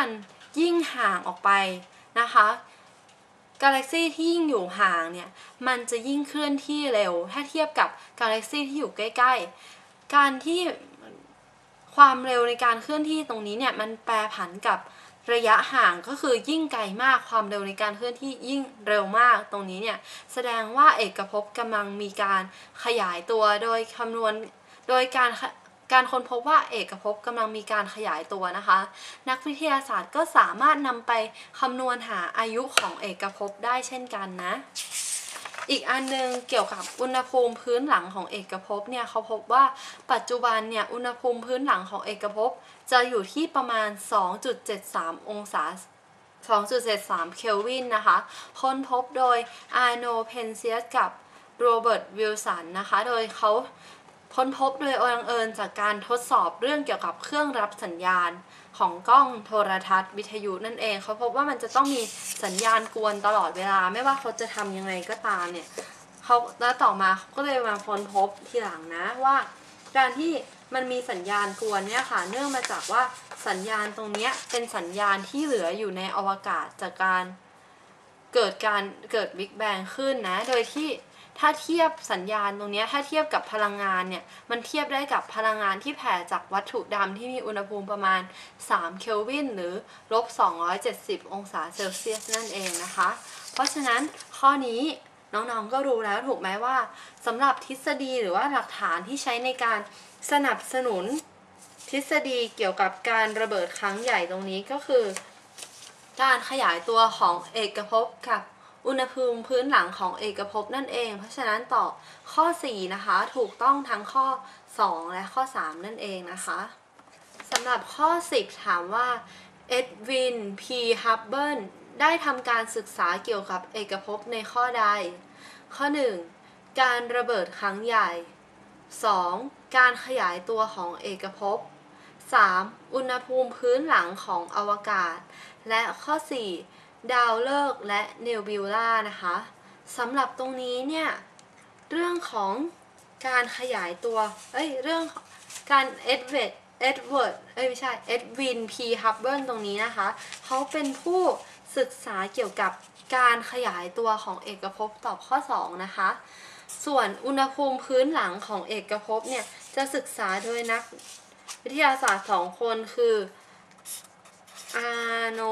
ยิ่งห่างออกไปนะคะกาแล็กซี่ที่ยิ่งอยู่ห่างเนี่ยมันจะยิ่งเคลื่อนที่เร็วถ้าเทียบกับกาแล็กซี่ที่อยู่ใกล้ๆการที่ความเร็วในการเคลื่อนที่ตรงนี้เนี่ยมันแปรผันกับระยะห่างก็คือยิ่งไกลมากความเร็วในการเคลื่อนที่ยิ่งเร็วมากตรงนี้เนี่ยแสดงว่าเอกภพกำลังมีการขยายตัวโดยคำนวณโดยการการค้นพบว่าเอกภพกำลังมีการขยายตัวนะคะนักวิทยาศาสตร์ก็สามารถนำไปคำนวณหาอายุของเอกภพได้เช่นกันนะอีกอันนึงเกี่ยวกับอุณหภูมิพื้นหลังของเอกภพเนี่ยเขาพบว่าปัจจุบันเนี่ยอุณหภูมิพื้นหลังของเอกภพจะอยู่ที่ประมาณ สองจุดเจ็ดสาม องศา สองจุดเจ็ดสาม เคลวินนะคะค้นพบโดยอาร์โน เพนเซียสกับโรเบิร์ต วิลสันนะคะโดยเขาค้นพบโดยบังเอิญจากการทดสอบเรื่องเกี่ยวกับเครื่องรับสัญญาณของกล้องโทรทัศน์วิทยุนั่นเองเขาพบว่ามันจะต้องมีสัญญาณกวนตลอดเวลาไม่ว่าเขาจะทำยังไงก็ตามเนี่ยเขาแล้วต่อมาเขาก็เลยมาค้นพบทีหลังนะว่าการที่มันมีสัญญาณกวนเนี่ยค่ะเนื่องมาจากว่าสัญญาณตรงนี้เป็นสัญญาณที่เหลืออยู่ในอวกาศจากการเกิดการเกิดบิ๊กแบงขึ้นนะโดยที่ถ้าเทียบสัญญาณตรงนี้ถ้าเทียบกับพลังงานเนี่ยมันเทียบได้กับพลังงานที่แผ่จากวัตถุดำที่มีอุณหภูมิประมาณสามเคลวินหรือลบสองร้อยเจ็ดสิบองศาเซลเซียสนั่นเองนะคะเพราะฉะนั้นข้อนี้น้องๆก็รู้แล้วถูกไหมว่าสำหรับทฤษฎีหรือว่าหลักฐานที่ใช้ในการสนับสนุนทฤษฎีเกี่ยวกับการระเบิดครั้งใหญ่ตรงนี้ก็คือการขยายตัวของเอกภพกับอุณหภูมิพื้นหลังของเอกภพนั่นเองเพราะฉะนั้นต่อข้อสี่นะคะถูกต้องทั้งข้อสองและข้อสามนั่นเองนะคะสำหรับข้อสิบถามว่าเอ็ดวิน พี ฮับเบิลได้ทำการศึกษาเกี่ยวกับเอกภพในข้อใดข้อหนึ่งการระเบิดครั้งใหญ่สองการขยายตัวของเอกภพสามอุณหภูมิพื้นหลังของอวกาศและข้อสี่ดาวฤกษ์และเนบิวลานะคะสำหรับตรงนี้เนี่ยเรื่องของการขยายตัวเอ้ยเรื่องการเอ็ดเวิร์ดเอ็ดเวิร์ดเอ้ยไม่ใช่เอ็ดวิน พี ฮับเบิลตรงนี้นะคะเขาเป็นผู้ศึกษาเกี่ยวกับการขยายตัวของเอกภพตอบข้อสองนะคะส่วนอุณหภูมิพื้นหลังของเอกภพเนี่ยจะศึกษาโดยนักวิทยาศาสตร์สองคนคืออาร์โน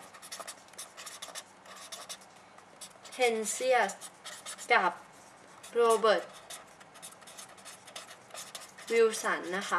เพนเซียสกับโรเบิร์ต วิลสันนะคะ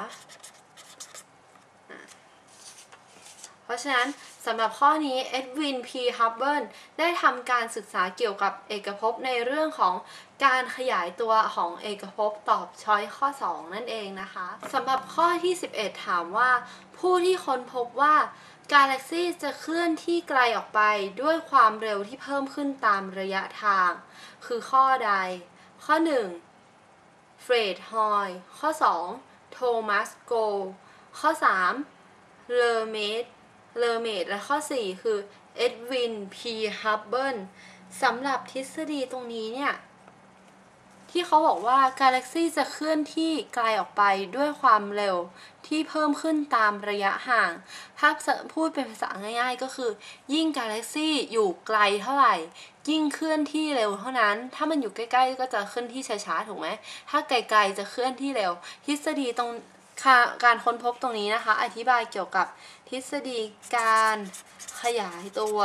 เพราะฉะนั้นสำหรับข้อนี้เอ็ดวิน พี ฮับเบิลได้ทำการศึกษาเกี่ยวกับเอกภพในเรื่องของการขยายตัวของเอกภพตอบช้อยข้อสองนั่นเองนะคะสำหรับข้อที่สิบเอ็ดถามว่าผู้ที่ค้นพบว่ากาแล็กซี่จะเคลื่อนที่ไกลออกไปด้วยความเร็วที่เพิ่มขึ้นตามระยะทางคือข้อใดข้อหนึ่งเฟรดฮอยข้อสองโทมัสโกข้อสามเลอเมดเลอเมดและข้อสี่คือเอ็ดวิน พี ฮับเบิลสำหรับทฤษฎีตรงนี้เนี่ยที่เขาบอกว่ากาแล็กซี่จะเคลื่อนที่ไกลออกไปด้วยความเร็วที่เพิ่มขึ้นตามระยะห่างถ้าพูดเป็นภาษาง่ายๆก็คือยิ่งกาแล็กซี่อยู่ไกลเท่าไหร่ยิ่งเคลื่อนที่เร็วเท่านั้นถ้ามันอยู่ใกล้ๆก็จะเคลื่อนที่ช้าๆถูกไหมถ้าไกลๆจะเคลื่อนที่เร็วทฤษฎีตรงการค้นพบตรงนี้นะคะอธิบายเกี่ยวกับทฤษฎีการขยายตัว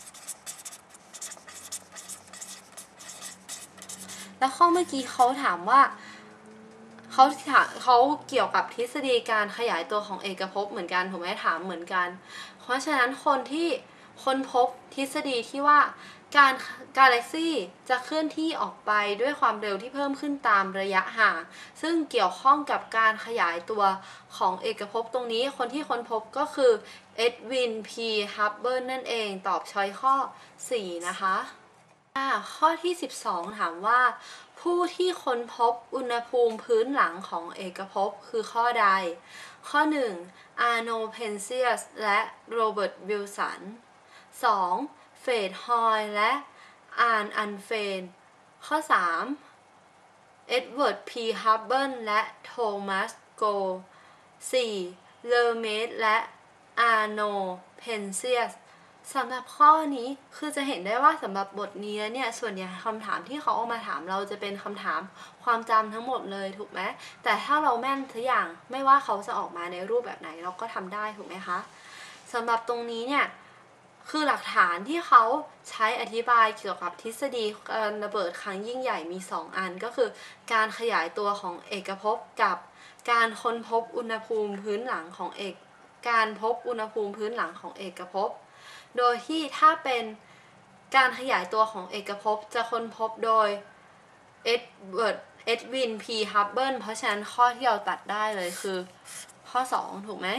แล้วข้อเมื่อกี้เขาถามว่าเขาถามเขาเกี่ยวกับทฤษฎีการขยายตัวของเอกภพเหมือนกันถูกไหมถามเหมือนกันเพราะฉะนั้นคนที่ค้นพบทฤษฎีที่ว่าการกาแล็กซี่จะเคลื่อนที่ออกไปด้วยความเร็วที่เพิ่มขึ้นตามระยะห่างซึ่งเกี่ยวข้องกับการขยายตัวของเอกภพตรงนี้คนที่ค้นพบก็คือเอ็ดวิน พี ฮับเบิลนั่นเองตอบช้อยข้อสี่นะคะข้อที่สิบสองถามว่าผู้ที่ค้นพบอุณหภูมิพื้นหลังของเอกภพคือข้อใดข้อหนึ่งอาร์โน เพนเซียสและโรเบิร์ต วิลสันสองเฟรดฮอยและอาร์น อันเฟนข้อสามเอ็ดเวิร์ด พี ฮับเบิลและโทมัสโกสี่เลอเมดและอาร์โน เพนเซียสสำหรับข้อนี้คือจะเห็นได้ว่าสำหรับบทนี้เนี่ยส่วนใหญ่คำถามที่เขาเอามาถามเราจะเป็นคำถามความจำทั้งหมดเลยถูกไหมแต่ถ้าเราแม่นทุกอย่างไม่ว่าเขาจะออกมาในรูปแบบไหนเราก็ทำได้ถูกไหมคะสำหรับตรงนี้เนี่ยคือหลักฐานที่เขาใช้อธิบายเกี่ยวกับทฤษฎีการระเบิดครั้งยิ่งใหญ่มีสองอันก็คือการขยายตัวของเอกภพกับการค้นพบอุณหภูมิพื้นหลังของเอกการพบอุณหภูมิพื้นหลังของเอกภพโดยที่ถ้าเป็นการขยายตัวของเอกภพจะค้นพบโดยเอ็ดเวิร์ดเอ็ดวินพีฮับเบิลเพราะฉะนั้นข้อที่เราตัดได้เลยคือข้อสองถูกไหม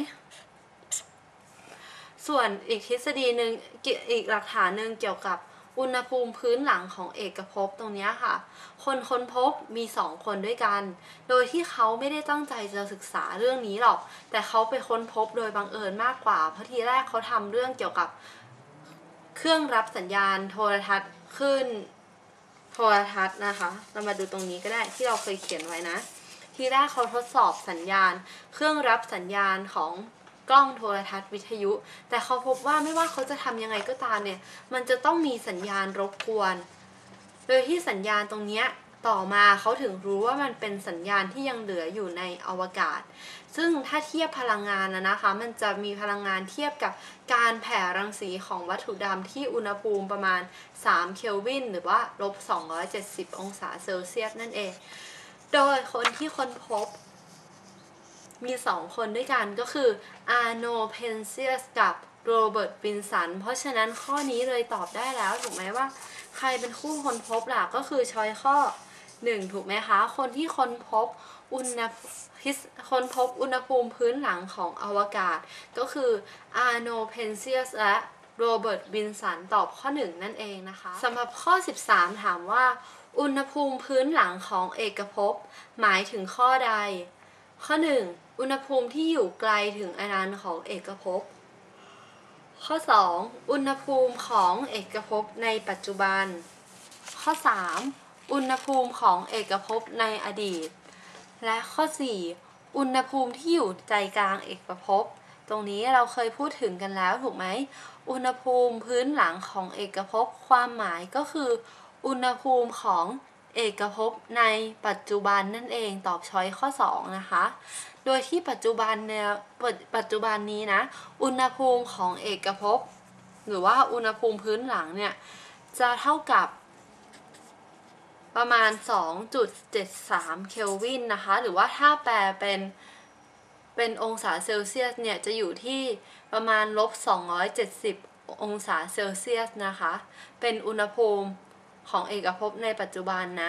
ส่วนอีกทฤษฎีหนึ่งอีกหลักฐานหนึ่งเกี่ยวกับอุณหภูมิพื้นหลังของเอกภพตรงนี้ค่ะคนค้นพบมีสองคนด้วยกันโดยที่เขาไม่ได้ตั้งใจจะศึกษาเรื่องนี้หรอกแต่เขาไปค้นพบโดยบังเอิญมากกว่าเพราะทีแรกเขาทำเรื่องเกี่ยวกับเครื่องรับสัญญาณโทรทัศน์ขึ้นโทรทัศน์นะคะเรามาดูตรงนี้ก็ได้ที่เราเคยเขียนไว้นะทีแรกเขาทดสอบสัญญาณเครื่องรับสัญญาณของกล้องโทรทัศน์วิทยุแต่เขาพบว่าไม่ว่าเขาจะทำยังไงก็ตามเนี่ยมันจะต้องมีสัญญาณรบกวนโดยที่สัญญาณตรงนี้ต่อมาเขาถึงรู้ว่ามันเป็นสัญญาณที่ยังเหลืออยู่ในอวกาศซึ่งถ้าเทียบพลังงานนะนะคะมันจะมีพลังงานเทียบกับการแผ่รังสีของวัตถุดำที่อุณหภูมิประมาณสามเคลวินหรือว่าลบสองร้อยเจ็ดสิบองศาเซลเซียสนั่นเองโดยคนที่ค้นพบมีสองคนด้วยกันก็คืออาร์โนเพนเซียสกับโรเบิร์ตวินสันเพราะฉะนั้นข้อนี้เลยตอบได้แล้วถูกไหมว่าใครเป็นคู่ค้นพบล่ะก็คือช้อยข้อหนึ่งถูกไหมคะคนที่ค้นพบอุณหค้นพบอุณหภูมิพื้นหลังของอวกาศก็คืออาร์โนเพนเซียสและโรเบิร์ตวินสันตอบข้อหนึ่งนั่นเองนะคะสำหรับข้อสิบสามถามว่าอุณหภูมิพื้นหลังของเอกภพหมายถึงข้อใดข้อหนึ่งอุณหภูมิที่อยู่ไกลถึงอนันต์ของเอกภพข้อสองอุณหภูมิของเอกภพในปัจจุบันข้อสามอุณหภูมิของเอกภพในอดีตและข้อสี่อุณหภูมิที่อยู่ใจกลางเอกภพตรงนี้เราเคยพูดถึงกันแล้วถูกไหมอุณหภูมิพื้นหลังของเอกภพความหมายก็คืออุณหภูมิของเอกภพในปัจจุบันนั่นเองตอบช้อยข้อสองนะคะโดยที่ปัจจุบันเนี่ยปัจจุบันนี้นะอุณหภูมิของเอกภพหรือว่าอุณหภูมิพื้นหลังเนี่ยจะเท่ากับประมาณ สองจุดเจ็ดสาม เคลวินนะคะหรือว่าถ้าแปลเป็นเป็นองศาเซลเซียสเนี่ยจะอยู่ที่ประมาณลบสองร้อยเจ็ดสิบองศาเซลเซียสนะคะเป็นอุณหภูมิของเอกภพในปัจจุบันนะ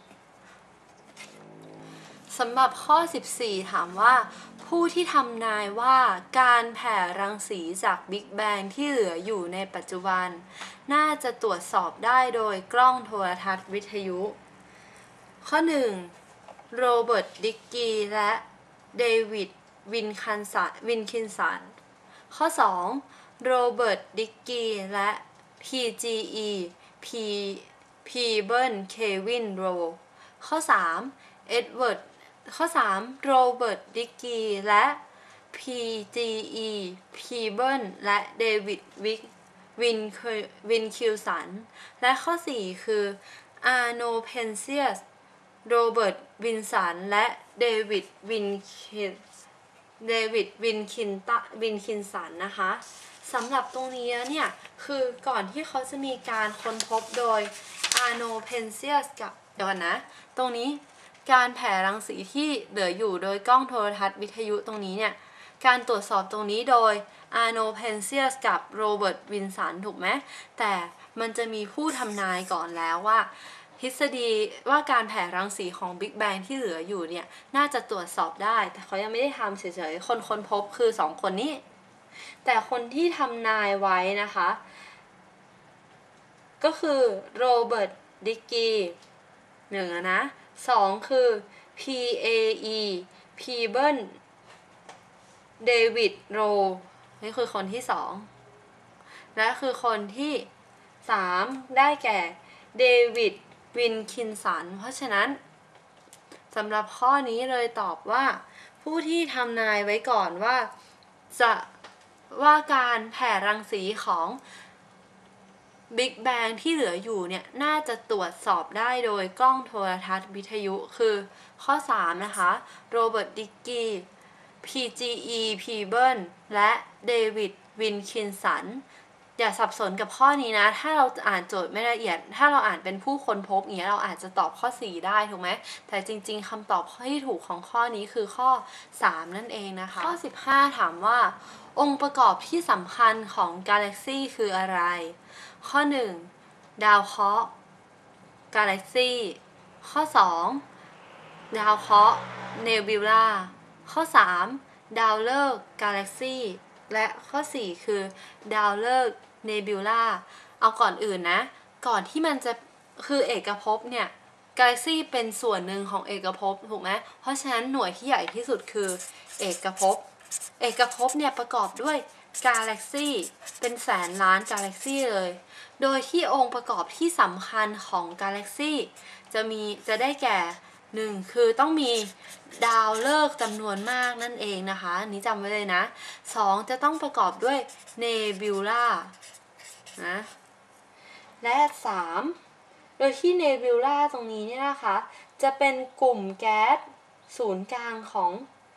สำหรับข้อสิบสี่ถามว่าผู้ที่ทำนายว่าการแผ่รังสีจากบิ๊กแบงที่เหลืออยู่ในปัจจุบันน่าจะตรวจสอบได้โดยกล้องโทรทัศน์วิทยุข้อหนึ่งโรเบิร์ตดิกกีและเดวิดวินคันสันวินคินสันข้อสองโรเบิร์ตดิกกีและ พี จี อี พีพีเบิลเควินโรข้อสามเอ็ดเวิร์ดข้อสามโรเบิร์ตดิกกีและ พี จี อี พีเบิลและเดวิดวิกวินวินคิวสันและข้อสี่คืออาร์โนเพนเซียสโรเบิร์ตวินสันและเดวิดวินคินเดวิดวินคินตะวินคินสันนะคะสำหรับตรงนี้เนี่ยคือก่อนที่เขาจะมีการค้นพบโดยอาร์โนเพนเซียสกับเดี๋ยวนะตรงนี้การแผ่รังสีที่เหลืออยู่โดยกล้องโทรทัศน์วิทยุตรงนี้เนี่ยการตรวจสอบตรงนี้โดยอาร์โนเพนเซียสกับโรเบิร์ตวินสันถูกไหมแต่มันจะมีผู้ทำนายก่อนแล้วว่าทฤษฎีว่าการแผ่รังสีของบิ๊กแบงที่เหลืออยู่เนี่ยน่าจะตรวจสอบได้แต่เขายังไม่ได้ทำเฉยๆคนค้นพบคือสองคนนี้แต่คนที่ทำนายไว้นะคะก็คือโรเบิร์ตดิกกีหนึ่งนะสองคือ พี เอ อี พีเบิลเดวิดโรนี่คือคนที่สองและคือคนที่สามได้แก่เดวิดวินคินสันเพราะฉะนั้นสำหรับข้อนี้เลยตอบว่าผู้ที่ทำนายไว้ก่อนว่าจะว่าการแผ่รังสีของบิ๊กแบงที่เหลืออยู่เนี่ยน่าจะตรวจสอบได้โดยกล้องโทรทัศน์วิทยุคือข้อสามนะคะโรเบิร์ตดิกกี้ พี จี อี พีเบิลและเดวิดวินคินสันอย่าสับสนกับข้อนี้นะถ้าเราอ่านโจทย์ไม่ละเอียดถ้าเราอ่านเป็นผู้ค้นพบอย่างเงี้ยเราอาจจะตอบข้อสี่ได้ถูกไหมแต่จริงๆคำตอบที่ถูกของข้อนี้คือข้อสามนั่นเองนะคะข้อสิบห้าถามว่าองค์ประกอบที่สำคัญของกาแล็กซี่คืออะไรข้อหนึ่งดาวเคราะห์กาแล็กซี่ข้อสองดาวเคราะห์เนบิวลาข้อสามดาวฤกษ์กาแล็กซี่และข้อสี่คือดาวฤกษ์เนบิวลาเอาก่อนอื่นนะก่อนที่มันจะคือเอกภพเนี่ยกาแล็กซี่เป็นส่วนหนึ่งของเอกภพถูกไหมเพราะฉะนั้นหน่วยที่ใหญ่ที่สุดคือเอกภพเอกภพเนี่ยประกอบด้วยกาแล็กซี่เป็นแสนล้านกาแล็กซี่เลยโดยที่องค์ประกอบที่สำคัญของกาแล็กซี่จะมีจะได้แก่หนึ่งคือต้องมีดาวฤกษ์จำนวนมากนั่นเองนะคะอันนี้จำไว้เลยนะสองจะต้องประกอบด้วยเนบิวลานะและสามโดยที่เนบิวลาตรงนี้เนี่ยนะคะจะเป็นกลุ่มแก๊สศูนย์กลางของ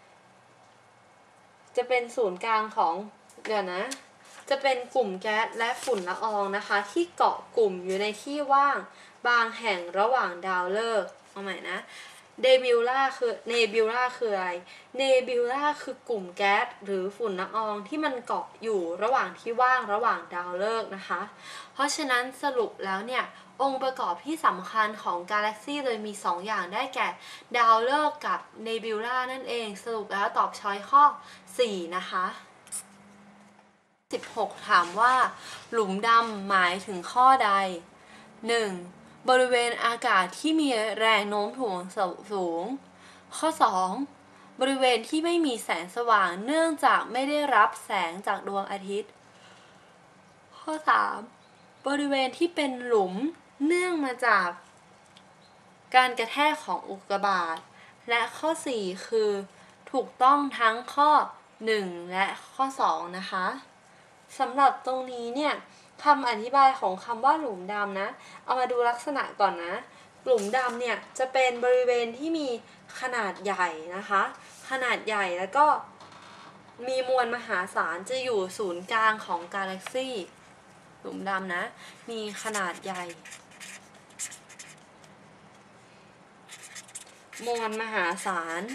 จะเป็นศูนย์กลางของเดี๋ยวนะจะเป็นกลุ่มแก๊สและฝุ่นละอองนะคะที่เกาะกลุ่มอยู่ในที่ว่างบางแห่งระหว่างดาวฤกษ์เอาใหม่นะเนบิวลาคือเนบิวลาคืออะไรเนบิวลาคือกลุ่มแก๊สหรือฝุ่นละอองที่มันเกาะอยู่ระหว่างที่ว่างระหว่างดาวฤกษ์นะคะเพราะฉะนั้นสรุปแล้วเนี่ยองค์ประกอบที่สำคัญของกาแล็กซี่เลยมีสองอย่างได้แก่ดาวฤกษ์กับเนบิวลานั่นเองสรุปแล้วตอบช้อยข้อสี่นะคะสิบหกถามว่าหลุมดำหมายถึงข้อใด หนึ่ง. บริเวณอากาศที่มีแรงโน้มถ่วงสูงข้อสองบริเวณที่ไม่มีแสงสว่างเนื่องจากไม่ได้รับแสงจากดวงอาทิตย์ข้อสามบริเวณที่เป็นหลุมเนื่องมาจากการกระแทกของอุกกาบาตและข้อสี่คือถูกต้องทั้งข้อหนึ่งและข้อสองนะคะสำหรับตรงนี้เนี่ยคำอธิบายของคำว่าหลุมดำนะเอามาดูลักษณะก่อนนะหลุมดำเนี่ยจะเป็นบริเวณที่มีขนาดใหญ่นะคะขนาดใหญ่แล้วก็มีมวลมหาศาลจะอยู่ศูนย์กลางของกาแล็กซี่หลุมดำนะมีขนาดใหญ่มวลมหาศาล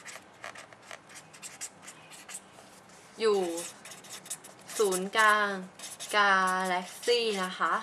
อยู่ศูนย์กลางกาแล็กซี่นะคะ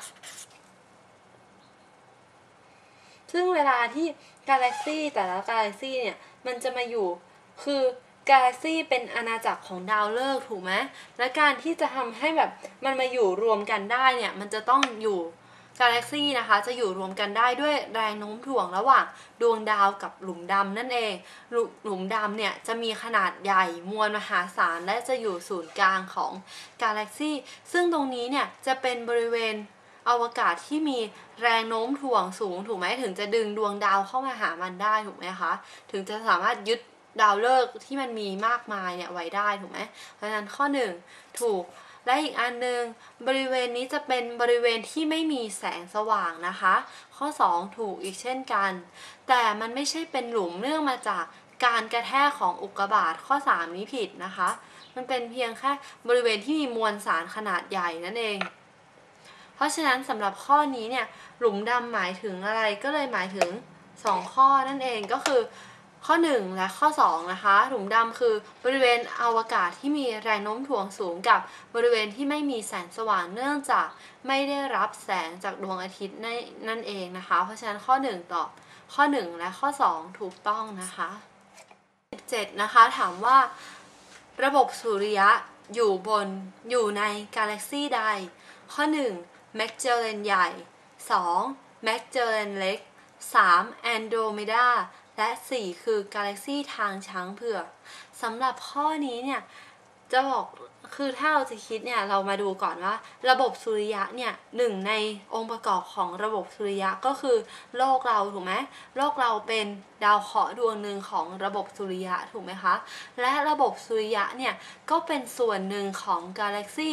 ซึ่งเวลาที่กาแล็กซี่แต่ละกาแล็กซี่เนี่ยมันจะมาอยู่คือกาแล็กซี่เป็นอาณาจักรของดาวฤกษ์ถูกไหมและการที่จะทำให้แบบมันมาอยู่รวมกันได้เนี่ยมันจะต้องอยู่กาแล็กซี่นะคะจะอยู่รวมกันได้ด้วยแรงโน้มถ่วงระหว่างดวงดาวกับหลุมดำนั่นเองหลุมดำเนี่ยจะมีขนาดใหญ่มวลมหาศาลและจะอยู่ศูนย์กลางของกาแล็กซี่ซึ่งตรงนี้เนี่ยจะเป็นบริเวณอวกาศที่มีแรงโน้มถ่วงสูงถูกไหมถึงจะดึงดวงดาวเข้ามาหามันได้ถูกไหมคะถึงจะสามารถยึดดาวฤกษ์ที่มันมีมากมายเนี่ยไว้ได้ถูกไหมเพราะฉะนั้นข้อหนึ่งถูกและอีกอันหนึ่งบริเวณนี้จะเป็นบริเวณที่ไม่มีแสงสว่างนะคะข้อสองถูกอีกเช่นกันแต่มันไม่ใช่เป็นหลุมเนื่องมาจากการกระแทกของอุกกาบาตข้อสามนี้ผิดนะคะมันเป็นเพียงแค่บริเวณที่มีมวลสารขนาดใหญ่นั่นเองเพราะฉะนั้นสำหรับข้อนี้เนี่ยหลุมดำหมายถึงอะไรก็เลยหมายถึงสองข้อนั่นเองก็คือข้อหนึ่งและข้อสองนะคะหลุมดำคือบริเวณอวกาศที่มีแรงโน้มถ่วงสูงกับบริเวณที่ไม่มีแสงสว่างเนื่องจากไม่ได้รับแสงจากดวงอาทิตย์นั่นเองนะคะเพราะฉะนั้นข้อหนึ่งตอบข้อหนึ่งและข้อสองถูกต้องนะคะสิบเจ็ดนะคะถามว่าระบบสุริยะอยู่บนอยู่ในกาแล็กซี่ใดข้อหนึ่งแมกเจลเลนใหญ่สองแมกเจลเลนเล็กสามแอนโดรเมดาและสี่คือกาแล็กซี่ทางช้างเผือกสำหรับข้อนี้เนี่ยจะบอกคือถ้าเราจะคิดเนี่ยเรามาดูก่อนว่าระบบสุริยะเนี่ยหนึ่งในองค์ประกอบของระบบสุริยะก็คือโลกเราถูกไหมโลกเราเป็นดาวเคราะห์ดวงหนึ่งของระบบสุริยะถูกไหมคะและระบบสุริยะเนี่ยก็เป็นส่วนหนึ่งของกาแล็กซี่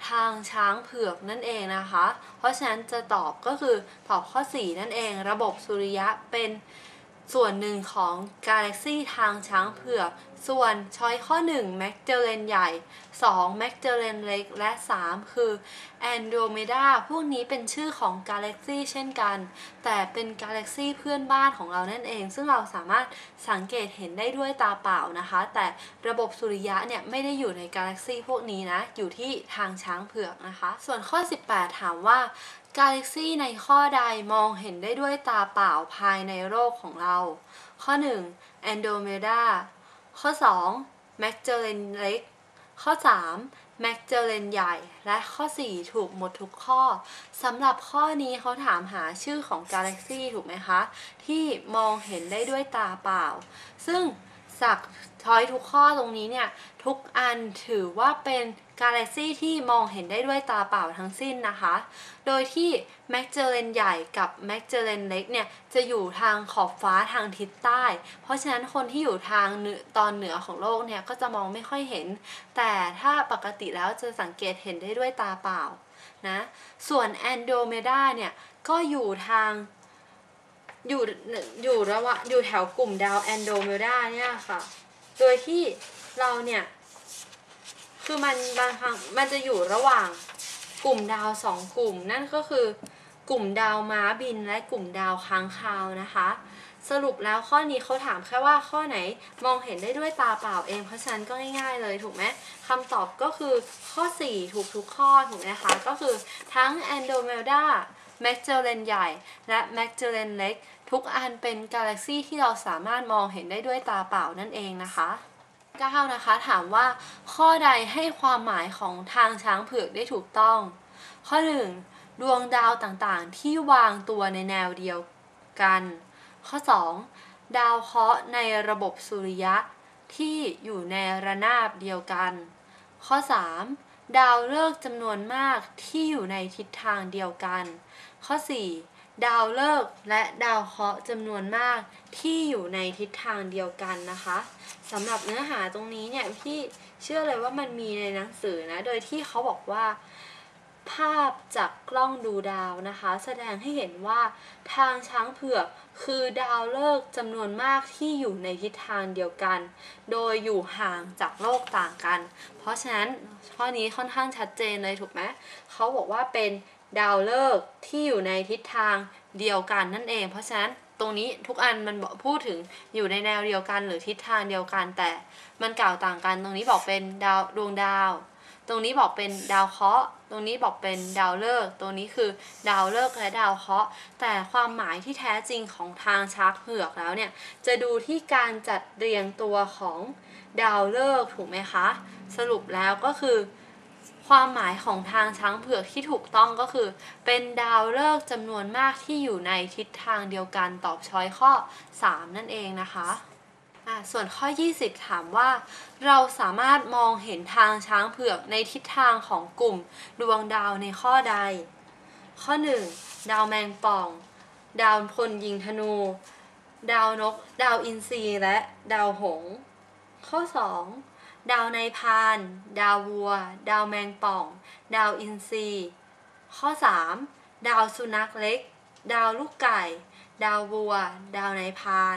ทางช้างเผือกนั่นเองนะคะเพราะฉะนั้นจะตอบก็คือตอบข้อสี่นั่นเองระบบสุริยะเป็นส่วนหนึ่งของกาแล็กซีทางช้างเผือกส่วนช้อยข้อหนึ่งแมกเจลเลนใหญ่สองแมกเจลเลนเล็กและสามคือแอนโดเมดาพวกนี้เป็นชื่อของกาแล็กซีเช่นกันแต่เป็นกาแล็กซีเพื่อนบ้านของเรานั่นเองซึ่งเราสามารถสังเกตเห็นได้ด้วยตาเปล่านะคะแต่ระบบสุริยะเนี่ยไม่ได้อยู่ในกาแล็กซีพวกนี้นะอยู่ที่ทางช้างเผือกนะคะส่วนข้อสิบแปดถามว่ากาแล็กซีในข้อใดมองเห็นได้ด้วยตาเปล่าภายในโลกของเราข้อหนึ่งแอนโดเมดาข้อสองแมกเจลเลนเล็กข้อสามแมกเจลเลนใหญ่และข้อสี่ถูกหมดทุกข้อสำหรับข้อนี้เขาถามหาชื่อของกาแล็กซีถูกไหมคะที่มองเห็นได้ด้วยตาเปล่าซึ่งจากช้อยทุกข้อตรงนี้เนี่ยทุกอันถือว่าเป็นกาแล็กซีที่มองเห็นได้ด้วยตาเปล่าทั้งสิ้นนะคะโดยที่แมกเจลเลนใหญ่กับแมกเจลเลนเล็กเนี่ยจะอยู่ทางขอบฟ้าทางทิศใต้เพราะฉะนั้นคนที่อยู่ทางเหนือตอนเหนือของโลกเนี่ยก็จะมองไม่ค่อยเห็นแต่ถ้าปกติแล้วจะสังเกตเห็นได้ด้วยตาเปล่านะส่วนแอนโดเมดาเนี่ยก็อยู่ทางอยู่อยู่ระหว่างอยู่แถวกลุ่มดาวแอนโดเมดาเนี่ยค่ะโดยที่เราเนี่ยคือมันบางครั้งมันจะอยู่ระหว่างกลุ่มดาวสองกลุ่มนั่นก็คือกลุ่มดาวม้าบินและกลุ่มดาวค้างคาวนะคะสรุปแล้วข้อนี้เขาถามแค่ว่าข้อไหนมองเห็นได้ด้วยตาเปล่าเองเพราะฉะนั้นก็ง่ายๆเลยถูกไหมคำตอบก็คือข้อสี่ถูกทุกข้อถูกไหมคะก็คือทั้งแอนโดเมดาแมกเจลเลนใหญ่และแมกเจลเลนเล็กทุกอันเป็นกาแล็กซีที่เราสามารถมองเห็นได้ด้วยตาเปล่านั่นเองนะคะเก้านะคะถามว่าข้อใดให้ความหมายของทางช้างเผือกได้ถูกต้องข้อหนึ่งดวงดาวต่างๆที่วางตัวในแนวเดียวกันข้อสองดาวเคราะห์ในระบบสุริยะที่อยู่ในระนาบเดียวกันข้อสามดาวฤกษ์จำนวนมากที่อยู่ในทิศทางเดียวกันข้อสี่ดาวฤกษ์และดาวเคราะห์จำนวนมากที่อยู่ในทิศทางเดียวกันนะคะสำหรับเนื้อหาตรงนี้เนี่ยพี่เชื่อเลยว่ามันมีในหนังสือนะโดยที่เขาบอกว่าภาพจากกล้องดูดาวนะคะแสดงให้เห็นว่าทางช้างเผือกคือดาวฤกษ์จำนวนมากที่อยู่ในทิศทางเดียวกันโดยอยู่ห่างจากโลกต่างกันเพราะฉะนั้นข้อนี้ค่อนข้างชัดเจนเลยถูกไหมเขาบอกว่าเป็นดาวฤกษ์ที่อยู่ในทิศทางเดียวกันนั่นเองเพราะฉะนั้นตรงนี้ทุกอันมันบอกพูดถึงอยู่ในแนวเดียวกันหรือทิศทางเดียวกันแต่มันกล่าวต่างกันตรงนี้บอกเป็นดาวดวงดาวตรงนี้บอกเป็นดาวเคราะห์ตรงนี้บอกเป็นดาวฤกษ์ตรงนี้คือดาวฤกษ์และดาวเคราะห์แต่ความหมายที่แท้จริงของทางช้างเผือกแล้วเนี่ยจะดูที่การจัดเรียงตัวของดาวฤกษ์ถูกไหมคะสรุปแล้วก็คือความหมายของทางช้างเผือกที่ถูกต้องก็คือเป็นดาวฤกษ์จำนวนมากที่อยู่ในทิศทางเดียวกันตอบช้อยข้อสามนั่นเองนะคะส่วนข้อยี่สิบถามว่าเราสามารถมองเห็นทางช้างเผือกในทิศทางของกลุ่มดวงดาวในข้อใดข้อหนึ่งดาวแมงป่องดาวพลยิงธนูดาวนกดาวอินทรีและดาวหงส์ข้อสองดาวนายพรานดาววัวดาวแมงป่องดาวอินทรีข้อสามดาวสุนัขเล็กดาวลูกไก่ดาววัวดาวนายพราน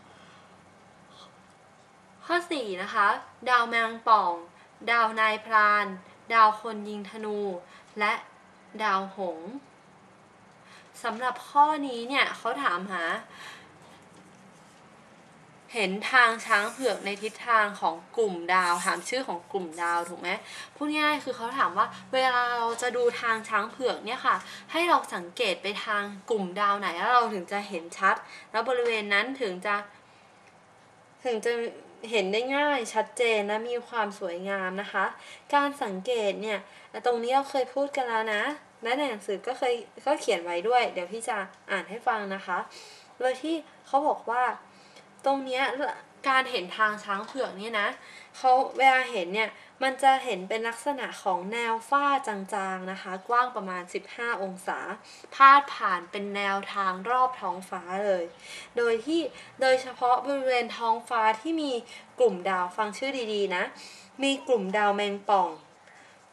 ข้อสี่นะคะดาวแมงป่องดาวนายพรานดาวคนยิงธนูและดาวหงส์สำหรับข้อนี้เนี่ยเขาถามหาเห็นทางช้างเผือกในทิศทางของกลุ่มดาวถามชื่อของกลุ่มดาวถูกไหมพูดง่ายๆคือเขาถามว่าเวลาเราจะดูทางช้างเผือกเนี่ยค่ะให้เราสังเกตไปทางกลุ่มดาวไหนแล้วเราถึงจะเห็นชัดแล้วบริเวณนั้นถึงจะถึงจะเห็นได้ง่ายชัดเจนและมีความสวยงามนะคะการสังเกตเนี่ยตรงนี้เราเคยพูดกันแล้วนะและในหนังสือก็เคยก็เขียนไว้ด้วยเดี๋ยวพี่จะอ่านให้ฟังนะคะโดยที่เขาบอกว่าตรงนี้การเห็นทางช้างเผือกเนี่ยนะเขาเวลาเห็นเนี่ยมันจะเห็นเป็นลักษณะของแนวฝ้าจางๆนะคะกว้างประมาณสิบห้าองศาพาดผ่านเป็นแนวทางรอบท้องฟ้าเลยโดยที่โดยเฉพาะบริเวณท้องฟ้าที่มีกลุ่มดาวฟังชื่อดีๆนะมีกลุ่มดาวแมงป่อง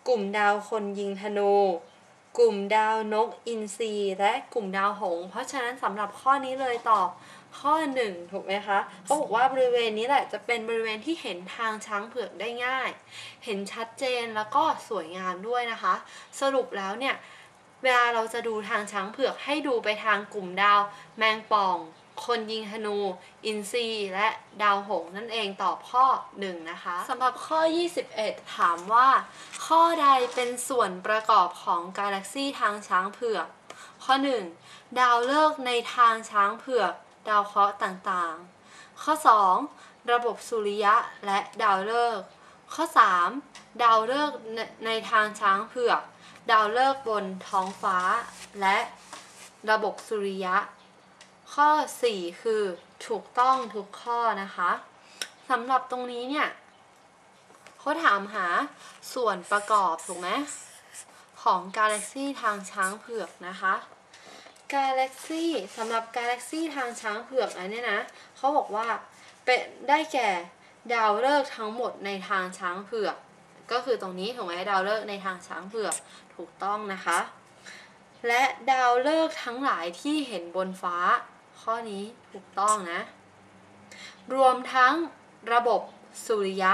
กลุ่มดาวคนยิงธนูกลุ่มดาวนกอินทรีและกลุ่มดาวหงส์เพราะฉะนั้นสำหรับข้อนี้เลยตอบข้อหนึ่งถูกไหมคะเขาบอกว่าบริเวณนี้แหละจะเป็นบริเวณที่เห็นทางช้างเผือกได้ง่ายเห็นชัดเจนแล้วก็สวยงามด้วยนะคะสรุปแล้วเนี่ยเวลาเราจะดูทางช้างเผือกให้ดูไปทางกลุ่มดาวแมงป่องคนยิงธนูอินทรีและดาวหงส์นั่นเองตอบข้อหนึ่งนะคะสำหรับข้อยี่สิบเอ็ดถามว่าข้อใดเป็นส่วนประกอบของกาแล็กซีทางช้างเผือกข้อหนึ่งดาวฤกษ์ในทางช้างเผือกดาวเคราะห์ต่างๆข้อสองระบบสุริยะและดาวฤกษ์ข้อสามดาวฤกษ์ในทางช้างเผือกดาวฤกษ์บนท้องฟ้าและระบบสุริยะข้อสี่คือถูกต้องทุกข้อนะคะสำหรับตรงนี้เนี่ยเขาถามหาส่วนประกอบถูกไหมของกาแล็กซีทางช้างเผือกนะคะกาแล็กซีสำหรับกาแล็กซีทางช้างเผือกอันนี้นะเขาบอกว่าเป็นได้แก่ดาวฤกษ์ทั้งหมดในทางช้างเผือกก็คือตรงนี้ถูกไหมดาวฤกษ์ในทางช้างเผือกถูกต้องนะคะและดาวฤกษ์ทั้งหลายที่เห็นบนฟ้าข้อนี้ถูกต้องนะรวมทั้งระบบสุริยะ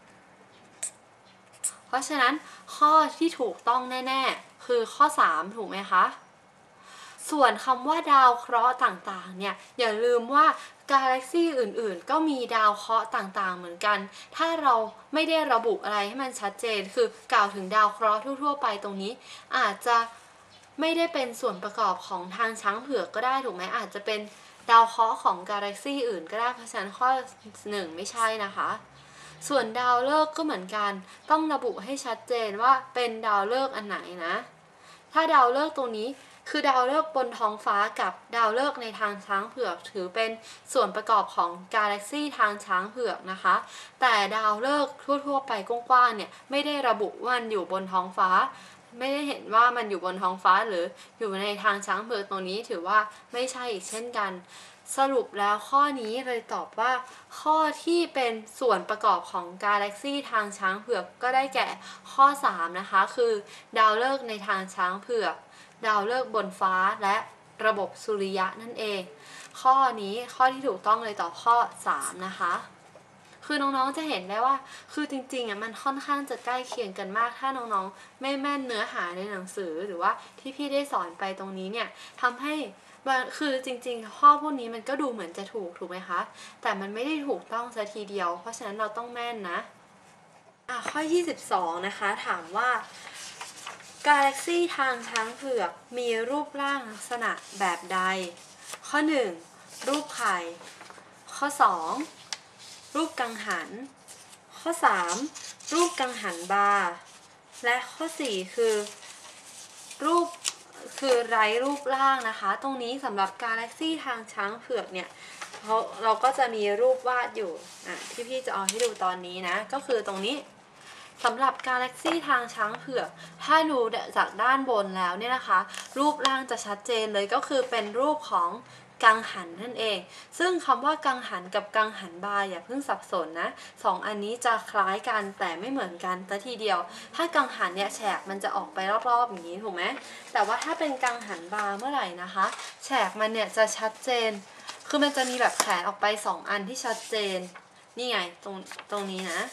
เพราะฉะนั้นข้อที่ถูกต้องแน่ๆคือข้อสามถูกไหมคะส่วนคำว่าดาวเคราะห์ต่างๆเนี่ยอย่าลืมว่ากาแล็กซี่อื่นๆก็มีดาวเคราะห์ต่างๆเหมือนกันถ้าเราไม่ได้ระบุอะไรให้มันชัดเจนคือกล่าวถึงดาวเคราะห์ทั่วๆไปตรงนี้อาจจะไม่ได้เป็นส่วนประกอบของทางช้างเผือกก็ได้ถูกไหมอาจจะเป็นดาวเคราะห์ของกาแล็กซี่อื่นก็ได้เพราะฉะนั้นข้อหนึ่งไม่ใช่นะคะส่วนดาวฤกษ์ก็เหมือนกันต้องระบุให้ชัดเจนว่าเป็นดาวฤกษ์อันไหนนะถ้าดาวฤกษ์ตรงนี้คือดาวฤกษ์บนท้องฟ้ากับดาวฤกษ์ในทางช้างเผือกถือเป็นส่วนประกอบของกาแล็กซี่ทางช้างเผือกนะคะแต่ดาวฤกษ์ทั่วๆไปกว้างๆเนี่ยไม่ได้ระบุว่ามันอยู่บนท้องฟ้าไม่ได้เห็นว่ามันอยู่บนท้องฟ้าหรืออยู่ในทางช้างเผือกตรงนี้ถือว่าไม่ใช่อีกเช่นกันสรุปแล้วข้อนี้เลยตอบว่าข้อที่เป็นส่วนประกอบของกาแล็กซี่ทางช้างเผือกก็ได้แก่ข้อสามนะคะคือดาวฤกษ์ในทางช้างเผือกดาวฤกษ์บนฟ้าและระบบสุริยะนั่นเองข้อนี้ข้อที่ถูกต้องเลยตอบข้อสามนะคะคือน้องๆจะเห็นได้ว่าคือจริงๆอ่ะมันค่อนข้างจะใกล้เคียงกันมากถ้าน้องๆไม่แม่นเนื้อหาในหนังสือหรือว่าที่พี่ได้สอนไปตรงนี้เนี่ยทำให้คือจริงๆข้อพวกนี้มันก็ดูเหมือนจะถูกถูกไหมคะแต่มันไม่ได้ถูกต้องซะทีเดียวเพราะฉะนั้นเราต้องแม่นนะอ่ะข้อยี่สิบสองนะคะถามว่ากาแล็กซี่ทางช้างเผือกมีรูปร่างลักษณะแบบใดข้อหนึ่งรูปไข่ข้อสองรูปกังหันข้อสามรูปกังหันบาร์และข้อสี่คือรูปคือไร้รูปร่างนะคะตรงนี้สำหรับกาแล็กซี่ทางช้างเผือกเนี่ยเราเราก็จะมีรูปวาดอยู่อ่ะที่พี่จะเอาให้ดูตอนนี้นะก็คือตรงนี้สำหรับกาแล็กซี่ทางช้างเผือกถ้าดูจากด้านบนแล้วเนี่ยนะคะรูปร่างจะชัดเจนเลยก็คือเป็นรูปของกังหันนั่นเองซึ่งคำว่ากังหันกับกังหันบาร์อย่าเพิ่งสับสนนะสองอันนี้จะคล้ายกันแต่ไม่เหมือนกันแต่ทีเดียวถ้ากังหันเนี่ยแฉกมันจะออกไปรอบๆอย่างนี้ถูกไหมแต่ว่าถ้าเป็นกังหันบาร์เมื่อไหร่นะคะแฉกมันเนี่ยจะชัดเจนคือมันจะมีแบบแขนออกไปสองอันที่ชัดเจนนี่ไงตรงตรงนี้นะ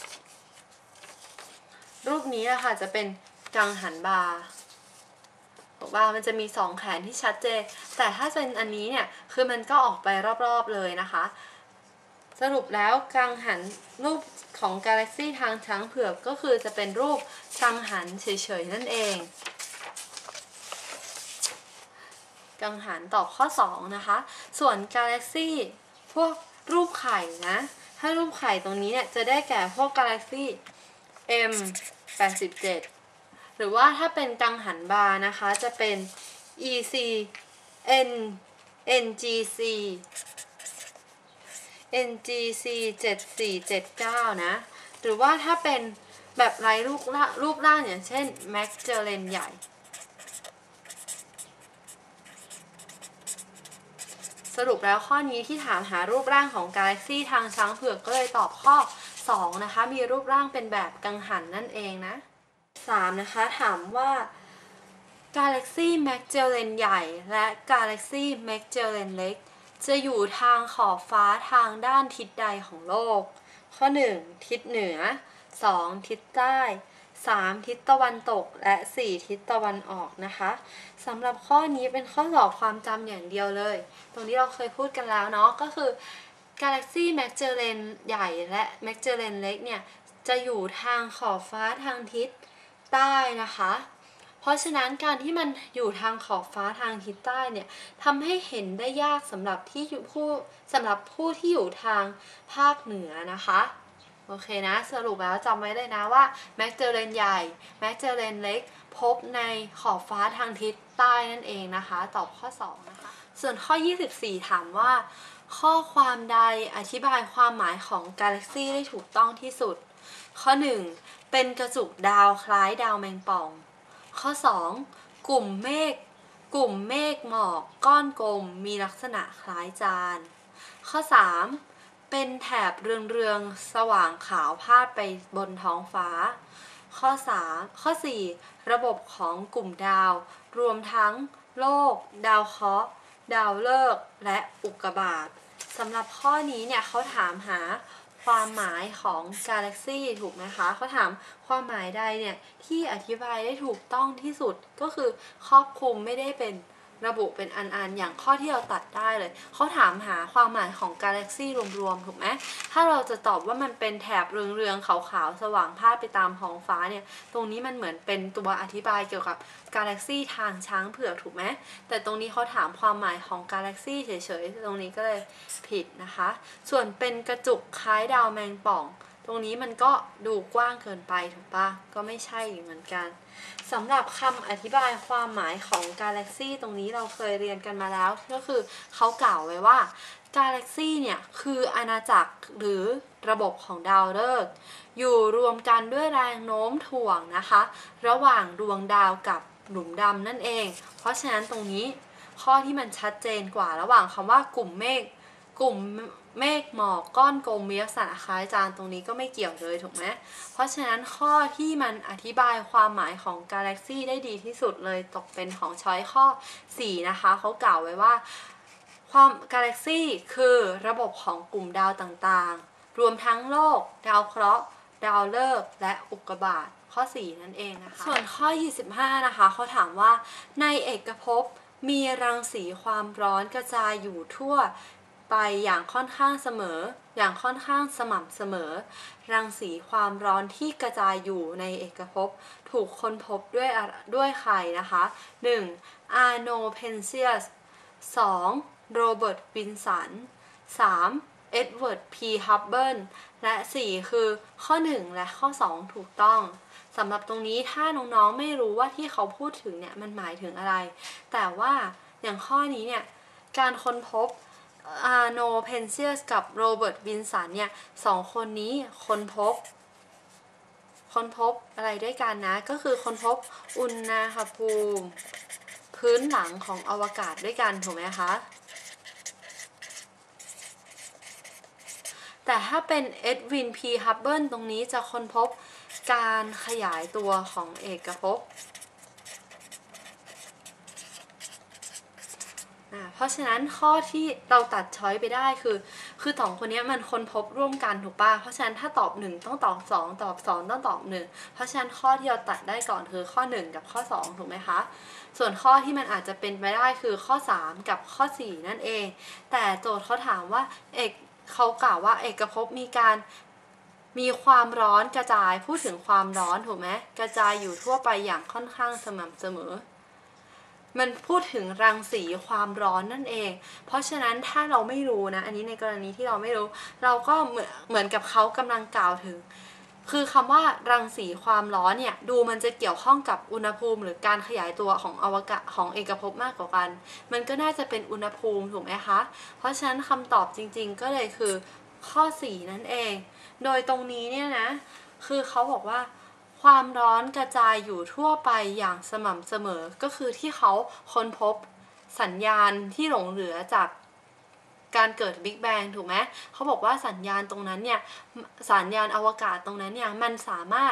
รูปนี้นะคะจะเป็นกังหันบาร์บอกว่ามันจะมีสองแขนที่ชัดเจนแต่ถ้าเป็นอันนี้เนี่ยคือมันก็ออกไปรอบๆเลยนะคะสรุปแล้วกังหันรูปของกาแล็กซี่ทางช้างเผือกก็คือจะเป็นรูปกังหันเฉยๆนั่นเองกังหันตอบข้อสองนะคะส่วนกาแล็กซี่พวกรูปไข่นะถ้ารูปไข่ตรงนี้เนี่ยจะได้แก่พวกกาแล็กซี่ เอ็ม แปดสิบเจ็ดหรือว่าถ้าเป็นกังหันบาร์นะคะจะเป็น อี ซี N เอ็น จี ซี เอ็น จี ซี เจ็ดสี่เจ็ดเก้านะหรือว่าถ้าเป็นแบบไร้รูปร่างรูปร่างอย่างเช่นแม็กเจเลนใหญ่สรุปแล้วข้อนี้ที่ถามหารูปร่างของกาแล็กซี่ทางช้างเผือกก็เลยตอบข้อสองนะคะมีรูปร่างเป็นแบบกังหันนั่นเองนะสามนะคะถามว่ากาแล็กซี่แมกเจลเลนใหญ่และกาแล็กซี่แมกเจลเลนเล็กจะอยู่ทางขอบฟ้าทางด้านทิศใดของโลกข้อหนึ่งทิศเหนือสองทิศใต้สามทิศตะวันตกและสี่ทิศตะวันออกนะคะสำหรับข้อนี้เป็นข้อสอบความจำอย่างเดียวเลยตรงนี้เราเคยพูดกันแล้วเนาะก็คือกาแล็กซี่แมกเจลเลนใหญ่และแมกเจลเลนเล็กเนี่ยจะอยู่ทางขอบฟ้าทางทิศใต้นะคะเพราะฉะนั้นการที่มันอยู่ทางขอบฟ้าทางทิศใต้เนี่ยทำให้เห็นได้ยากสำหรับที่ผู้สำหรับผู้ที่อยู่ทางภาคเหนือนะคะโอเคนะสรุปแล้วจำไว้เลยนะว่าแมกเจลเลนใหญ่แมกเจลเลนเล็กพบในขอบฟ้าทางทิศใต้นั่นเองนะคะตอบข้อสองนะคะส่วนข้อยี่สิบสี่ถามว่าข้อความใดอธิบายความหมายของกาแล็กซี่ได้ถูกต้องที่สุดข้อหนึ่งเป็นกระจุกดาวคล้ายดาวแมงป่องข้อสองกลุ่มเมฆกลุ่มเมฆหมอกก้อนกลมมีลักษณะคล้ายจานข้อสามเป็นแถบเรืองๆสว่างขาวพาดไปบนท้องฟ้าข้อสามข้อสี่ระบบของกลุ่มดาวรวมทั้งโลกดาวเคราะห์ดาวฤกษ์และอุกกาบาตสำหรับข้อนี้เนี่ยเขาถามหาความหมายของกาแล็กซี่ถูกไหมคะเขาถามความหมายใดเนี่ยที่อธิบายได้ถูกต้องที่สุดก็คือครอบคลุมไม่ได้เป็นระบุเป็นอันๆอย่างข้อที่เราตัดได้เลยเขาถามหาความหมายของกาแล็กซี่รวมๆถูกไหมถ้าเราจะตอบว่ามันเป็นแถบเรืองๆขาวๆสว่างพาดไปตามท้องฟ้าเนี่ยตรงนี้มันเหมือนเป็นตัวอธิบายเกี่ยวกับกาแล็กซี่ทางช้างเผือกถูกไหมแต่ตรงนี้เขาถามความหมายของกาแล็กซี่เฉยๆตรงนี้ก็เลยผิดนะคะส่วนเป็นกระจุกคล้ายดาวแมงป่องตรงนี้มันก็ดูกว้างเกินไปถูกปะก็ไม่ใช่เหมือนกันสำหรับคำอธิบายความหมายของกาแล็กซี่ตรงนี้เราเคยเรียนกันมาแล้วก็คือเขากล่าวไว้ว่ากาแล็กซี่เนี่ยคืออาณาจักรหรือระบบของดาวฤกษ์อยู่รวมกันด้วยแรงโน้มถ่วงนะคะระหว่างดวงดาวกับหลุมดำนั่นเองเพราะฉะนั้นตรงนี้ข้อที่มันชัดเจนกว่าระหว่างคำว่ากลุ่มเมฆกลุ่มเมฆหมอกก้อนกลมมีลักษณะคล้ายจานตรงนี้ก็ไม่เกี่ยวเลยถูกไหมเพราะฉะนั้นข้อที่มันอธิบายความหมายของกาแล็กซี่ได้ดีที่สุดเลยตกเป็นของช้อยข้อสี่นะคะเขากล่าวไว้ว่าความกาแล็กซี่คือระบบของกลุ่มดาวต่างๆรวมทั้งโลกดาวเคราะห์ดาวฤกษ์และอุกกาบาตข้อสี่นั่นเองนะคะส่วนข้อยี่สิบห้านะคะเขาถามว่าในเอกภพมีรังสีความร้อนกระจายอยู่ทั่วไปอย่างค่อนข้างเสมออย่างค่อนข้างสม่ำเสมอรังสีความร้อนที่กระจายอยู่ในเอกภพถูกค้นพบด้วยด้วยใครนะคะหนึ่งอาร์โนเพนเซียสสองโรเบิร์ตวินสันสามเอ็ดเวิร์ดพีฮับเบิลและสี่คือข้อหนึ่งและข้อสองถูกต้องสำหรับตรงนี้ถ้าน้องๆไม่รู้ว่าที่เขาพูดถึงเนี่ยมันหมายถึงอะไรแต่ว่าอย่างข้อนี้เนี่ยการค้นพบอาร์โนเพนเซียสกับโรเบิร์ตวินสันเนี่ยสองคนนี้ค้นพบค้นพบอะไรด้วยกันนะก็คือค้นพบอุณหภูมิพื้นหลังของอวกาศด้วยกันถูกไหมคะแต่ถ้าเป็นเอ็ดวินพีฮับเบิลตรงนี้จะค้นพบการขยายตัวของเอกภพเพราะฉะนั้นข้อที่เราตัดช้อยไปได้คือคือสองคนนี้มันค้นพบร่วมกันถูกป่ะเพราะฉะนั้นถ้าตอบหนึ่งต้องตอบสองตอบสองต้องตอบหนึ่งเพราะฉะนั้นข้อที่เราตัดได้ก่อนคือข้อหนึ่งกับข้อสองถูกไหมคะส่วนข้อที่มันอาจจะเป็นไปได้คือข้อสามกับข้อสี่นั่นเองแต่โจทย์เขาถามว่าเอกเขากล่าวว่าเอกภพมีการมีความร้อนกระจายพูดถึงความร้อนถูกไหมกระจายอยู่ทั่วไปอย่างค่อนข้างสม่ำเสมอมันพูดถึงรังสีความร้อนนั่นเองเพราะฉะนั้นถ้าเราไม่รู้นะอันนี้ในกรณีที่เราไม่รู้เราก็เหมือนเหมือนกับเขากำลังกล่าวถึงคือคำว่ารังสีความร้อนเนี่ยดูมันจะเกี่ยวข้องกับอุณหภูมิหรือการขยายตัวของอวกาศของเอกภพมากกว่ากันมันก็น่าจะเป็นอุณหภูมิถูกไหมคะเพราะฉะนั้นคำตอบจริงๆก็เลยคือข้อสี่นั่นเองโดยตรงนี้เนี่ยนะคือเขาบอกว่าความร้อนกระจายอยู่ทั่วไปอย่างสม่ำเสมอก็คือที่เขาค้นพบสัญญาณที่หลงเหลือจากการเกิดบิ๊กแบงถูกไหมเขาบอกว่าสัญญาณตรงนั้นเนี่ยสัญญาณอวกาศตรงนั้นเนี่ยมันสามารถ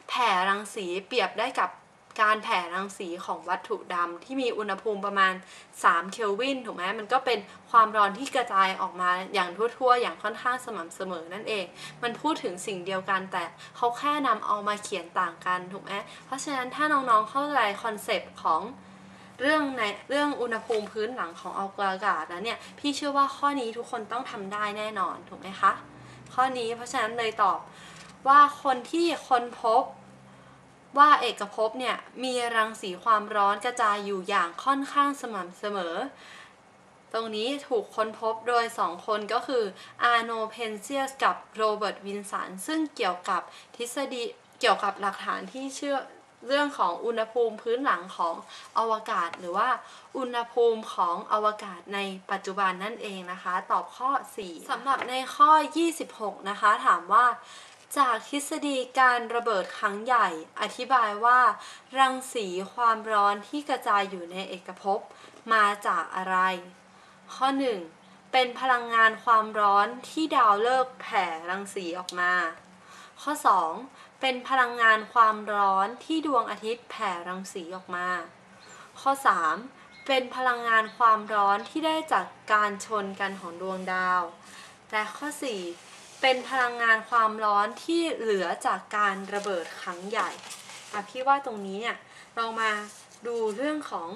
แผ่รังสีเปรียบได้กับการแผ่รังสีของวัตถุดำที่มีอุณหภูมิประมาณสามเคลวินถูกไหมมันก็เป็นความร้อนที่กระจายออกมาอย่างทั่วๆอย่างค่อนข้างสม่ำเสมอนั่นเองมันพูดถึงสิ่งเดียวกันแต่เขาแค่นำเอามาเขียนต่างกันถูกไหมเพราะฉะนั้นถ้าน้องๆเข้าใจคอนเซปต์ของเรื่องในเรื่องอุณหภูมิพื้นหลังของอากาศนะเนี่ยพี่เชื่อว่าข้อนี้ทุกคนต้องทำได้แน่นอนถูกไหมคะข้อนี้เพราะฉะนั้นเลยตอบว่าคนที่ค้นพบว่าเอกภพเนี่ยมีรังสีความร้อนกระจายอยู่อย่างค่อนข้างสม่ำเสมอตรงนี้ถูกค้นพบโดยสองคนก็คืออาร์โนเพนเซียสกับโรเบิร์ตวินสันซึ่งเกี่ยวกับทฤษฎีเกี่ยวกับหลักฐานที่เชื่อเรื่องของอุณหภูมิพื้นหลังของอวกาศหรือว่าอุณหภูมิของอวกาศในปัจจุบันนั่นเองนะคะตอบข้อสี่สำหรับในข้อยี่สิบหกนะคะถามว่าจากทฤษฎีการระเบิดครั้งใหญ่อธิบายว่ารังสีความร้อนที่กระจายอยู่ในเอกภพมาจากอะไรข้อหนึ่งเป็นพลังงานความร้อนที่ดาวฤกษ์แผ่รังสีออกมาข้อสองเป็นพลังงานความร้อนที่ดวงอาทิตย์แผ่รังสีออกมาข้อสามเป็นพลังงานความร้อนที่ได้จากการชนกันของดวงดาวและข้อสี่เป็นพลังงานความร้อนที่เหลือจากการระเบิดครั้งใหญ่อ่ะพี่ว่าตรงนี้เนี่ยเรามาดูเรื่องของ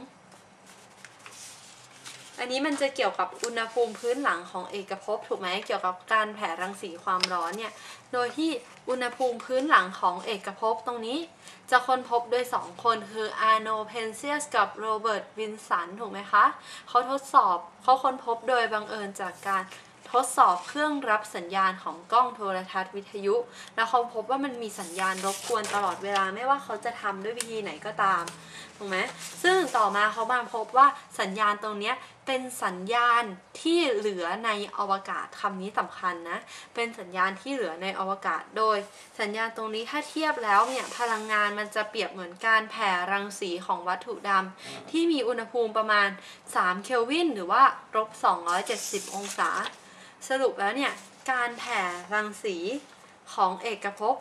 อันนี้มันจะเกี่ยวกับอุณหภูมิพื้นหลังของเอกภพถูกไหมเกี่ยวกับการแผ่รังสีความร้อนเนี่ยโดยที่อุณหภูมิพื้นหลังของเอกภพตรงนี้จะค้นพบโดยสองคนคืออาร์โนเพนเซียสกับโรเบิร์ตวินสันถูกไหมคะเขาทดสอบเขาค้นพบโดยบังเอิญจากการทดสอบเครื่องรับสัญญาณของกล้องโทรทัศน์วิทยุแล้วเขาพบว่ามันมีสัญญาณรบกวนตลอดเวลาไม่ว่าเขาจะทำด้วยวิธีไหนก็ตามถูกไหมซึ่งต่อมาเขามาพบว่าสัญญาณตรงนี้เป็นสัญญาณที่เหลือในอวกาศคำนี้สำคัญนะเป็นสัญญาณที่เหลือในอวกาศโดยสัญญาณตรงนี้ถ้าเทียบแล้วเนี่ยพลังงานมันจะเปรียบเหมือนการแผ่รังสีของวัตถุดำที่มีอุณหภูมิประมาณสามเคลวินหรือว่าลบสองร้อยเจ็ดสิบองศาสรุปแล้วเนี่ยการแผ่รังสีของเอกภพ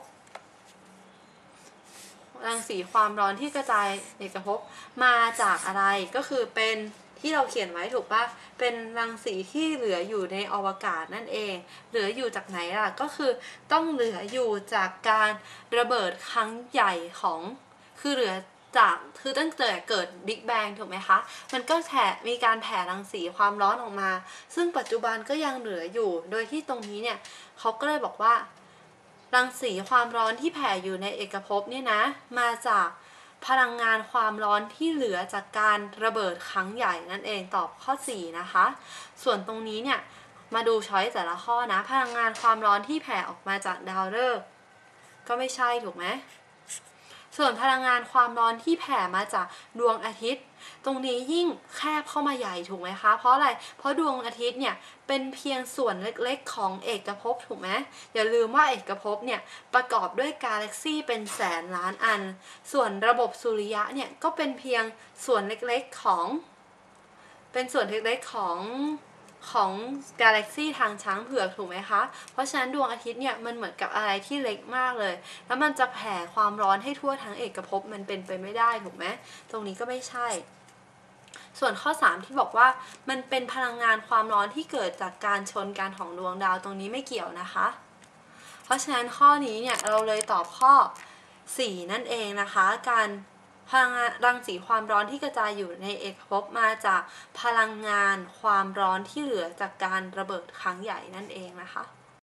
รังสีความร้อนที่กระจายเอกภพมาจากอะไรก็คือเป็นที่เราเขียนไว้ถูกปะเป็นรังสีที่เหลืออยู่ในอวกาศนั่นเองเหลืออยู่จากไหนล่ะก็คือต้องเหลืออยู่จากการระเบิดครั้งใหญ่ของคือเหลือจากคือตั้งแต่เกิดบิ๊กแบงถูกไหมคะมันก็แผ่มีการแผ่รังสีความร้อนออกมาซึ่งปัจจุบันก็ยังเหลืออยู่โดยที่ตรงนี้เนี่ยเขาก็เลยบอกว่ารังสีความร้อนที่แผ่อยู่ในเอกภพเนี่ยนะมาจากพลังงานความร้อนที่เหลือจากการระเบิดครั้งใหญ่นั่นเองตอบข้อสี่นะคะส่วนตรงนี้เนี่ยมาดูช้อยแต่ละข้อนะพลังงานความร้อนที่แผ่ออกมาจากดาวฤกษ์ก็ไม่ใช่ถูกไหมส่วนพลังงานความร้อนที่แผ่มาจากดวงอาทิตย์ตรงนี้ยิ่งแคบเข้ามาใหญ่ถูกไหมคะเพราะอะไรเพราะดวงอาทิตย์เนี่ยเป็นเพียงส่วนเล็กๆของเอกภพถูกไหมอย่าลืมว่าเอกภพเนี่ยประกอบด้วยกาแล็กซี่เป็นแสนล้านอันส่วนระบบสุริยะเนี่ยก็เป็นเพียงส่วนเล็กๆของเป็นส่วนเล็กๆของของกาแล็กซี่ทางช้างเผือกถูกไหมคะเพราะฉะนั้นดวงอาทิตย์เนี่ยมันเหมือนกับอะไรที่เล็กมากเลยแล้วมันจะแผ่ความร้อนให้ทั่วทั้งเอกภพมันเป็นไปไม่ได้ถูกไหมตรงนี้ก็ไม่ใช่ส่วนข้อสามที่บอกว่ามันเป็นพลังงานความร้อนที่เกิดจากการชนกันของดวงดาวตรงนี้ไม่เกี่ยวนะคะเพราะฉะนั้นข้อนี้เนี่ยเราเลยตอบข้อสี่นั่นเองนะคะการพลังงานรังสีความร้อนที่กระจายอยู่ในเอกภพมาจากพลังงานความร้อนที่เหลือจากการระเบิดครั้งใหญ่นั่นเองนะคะ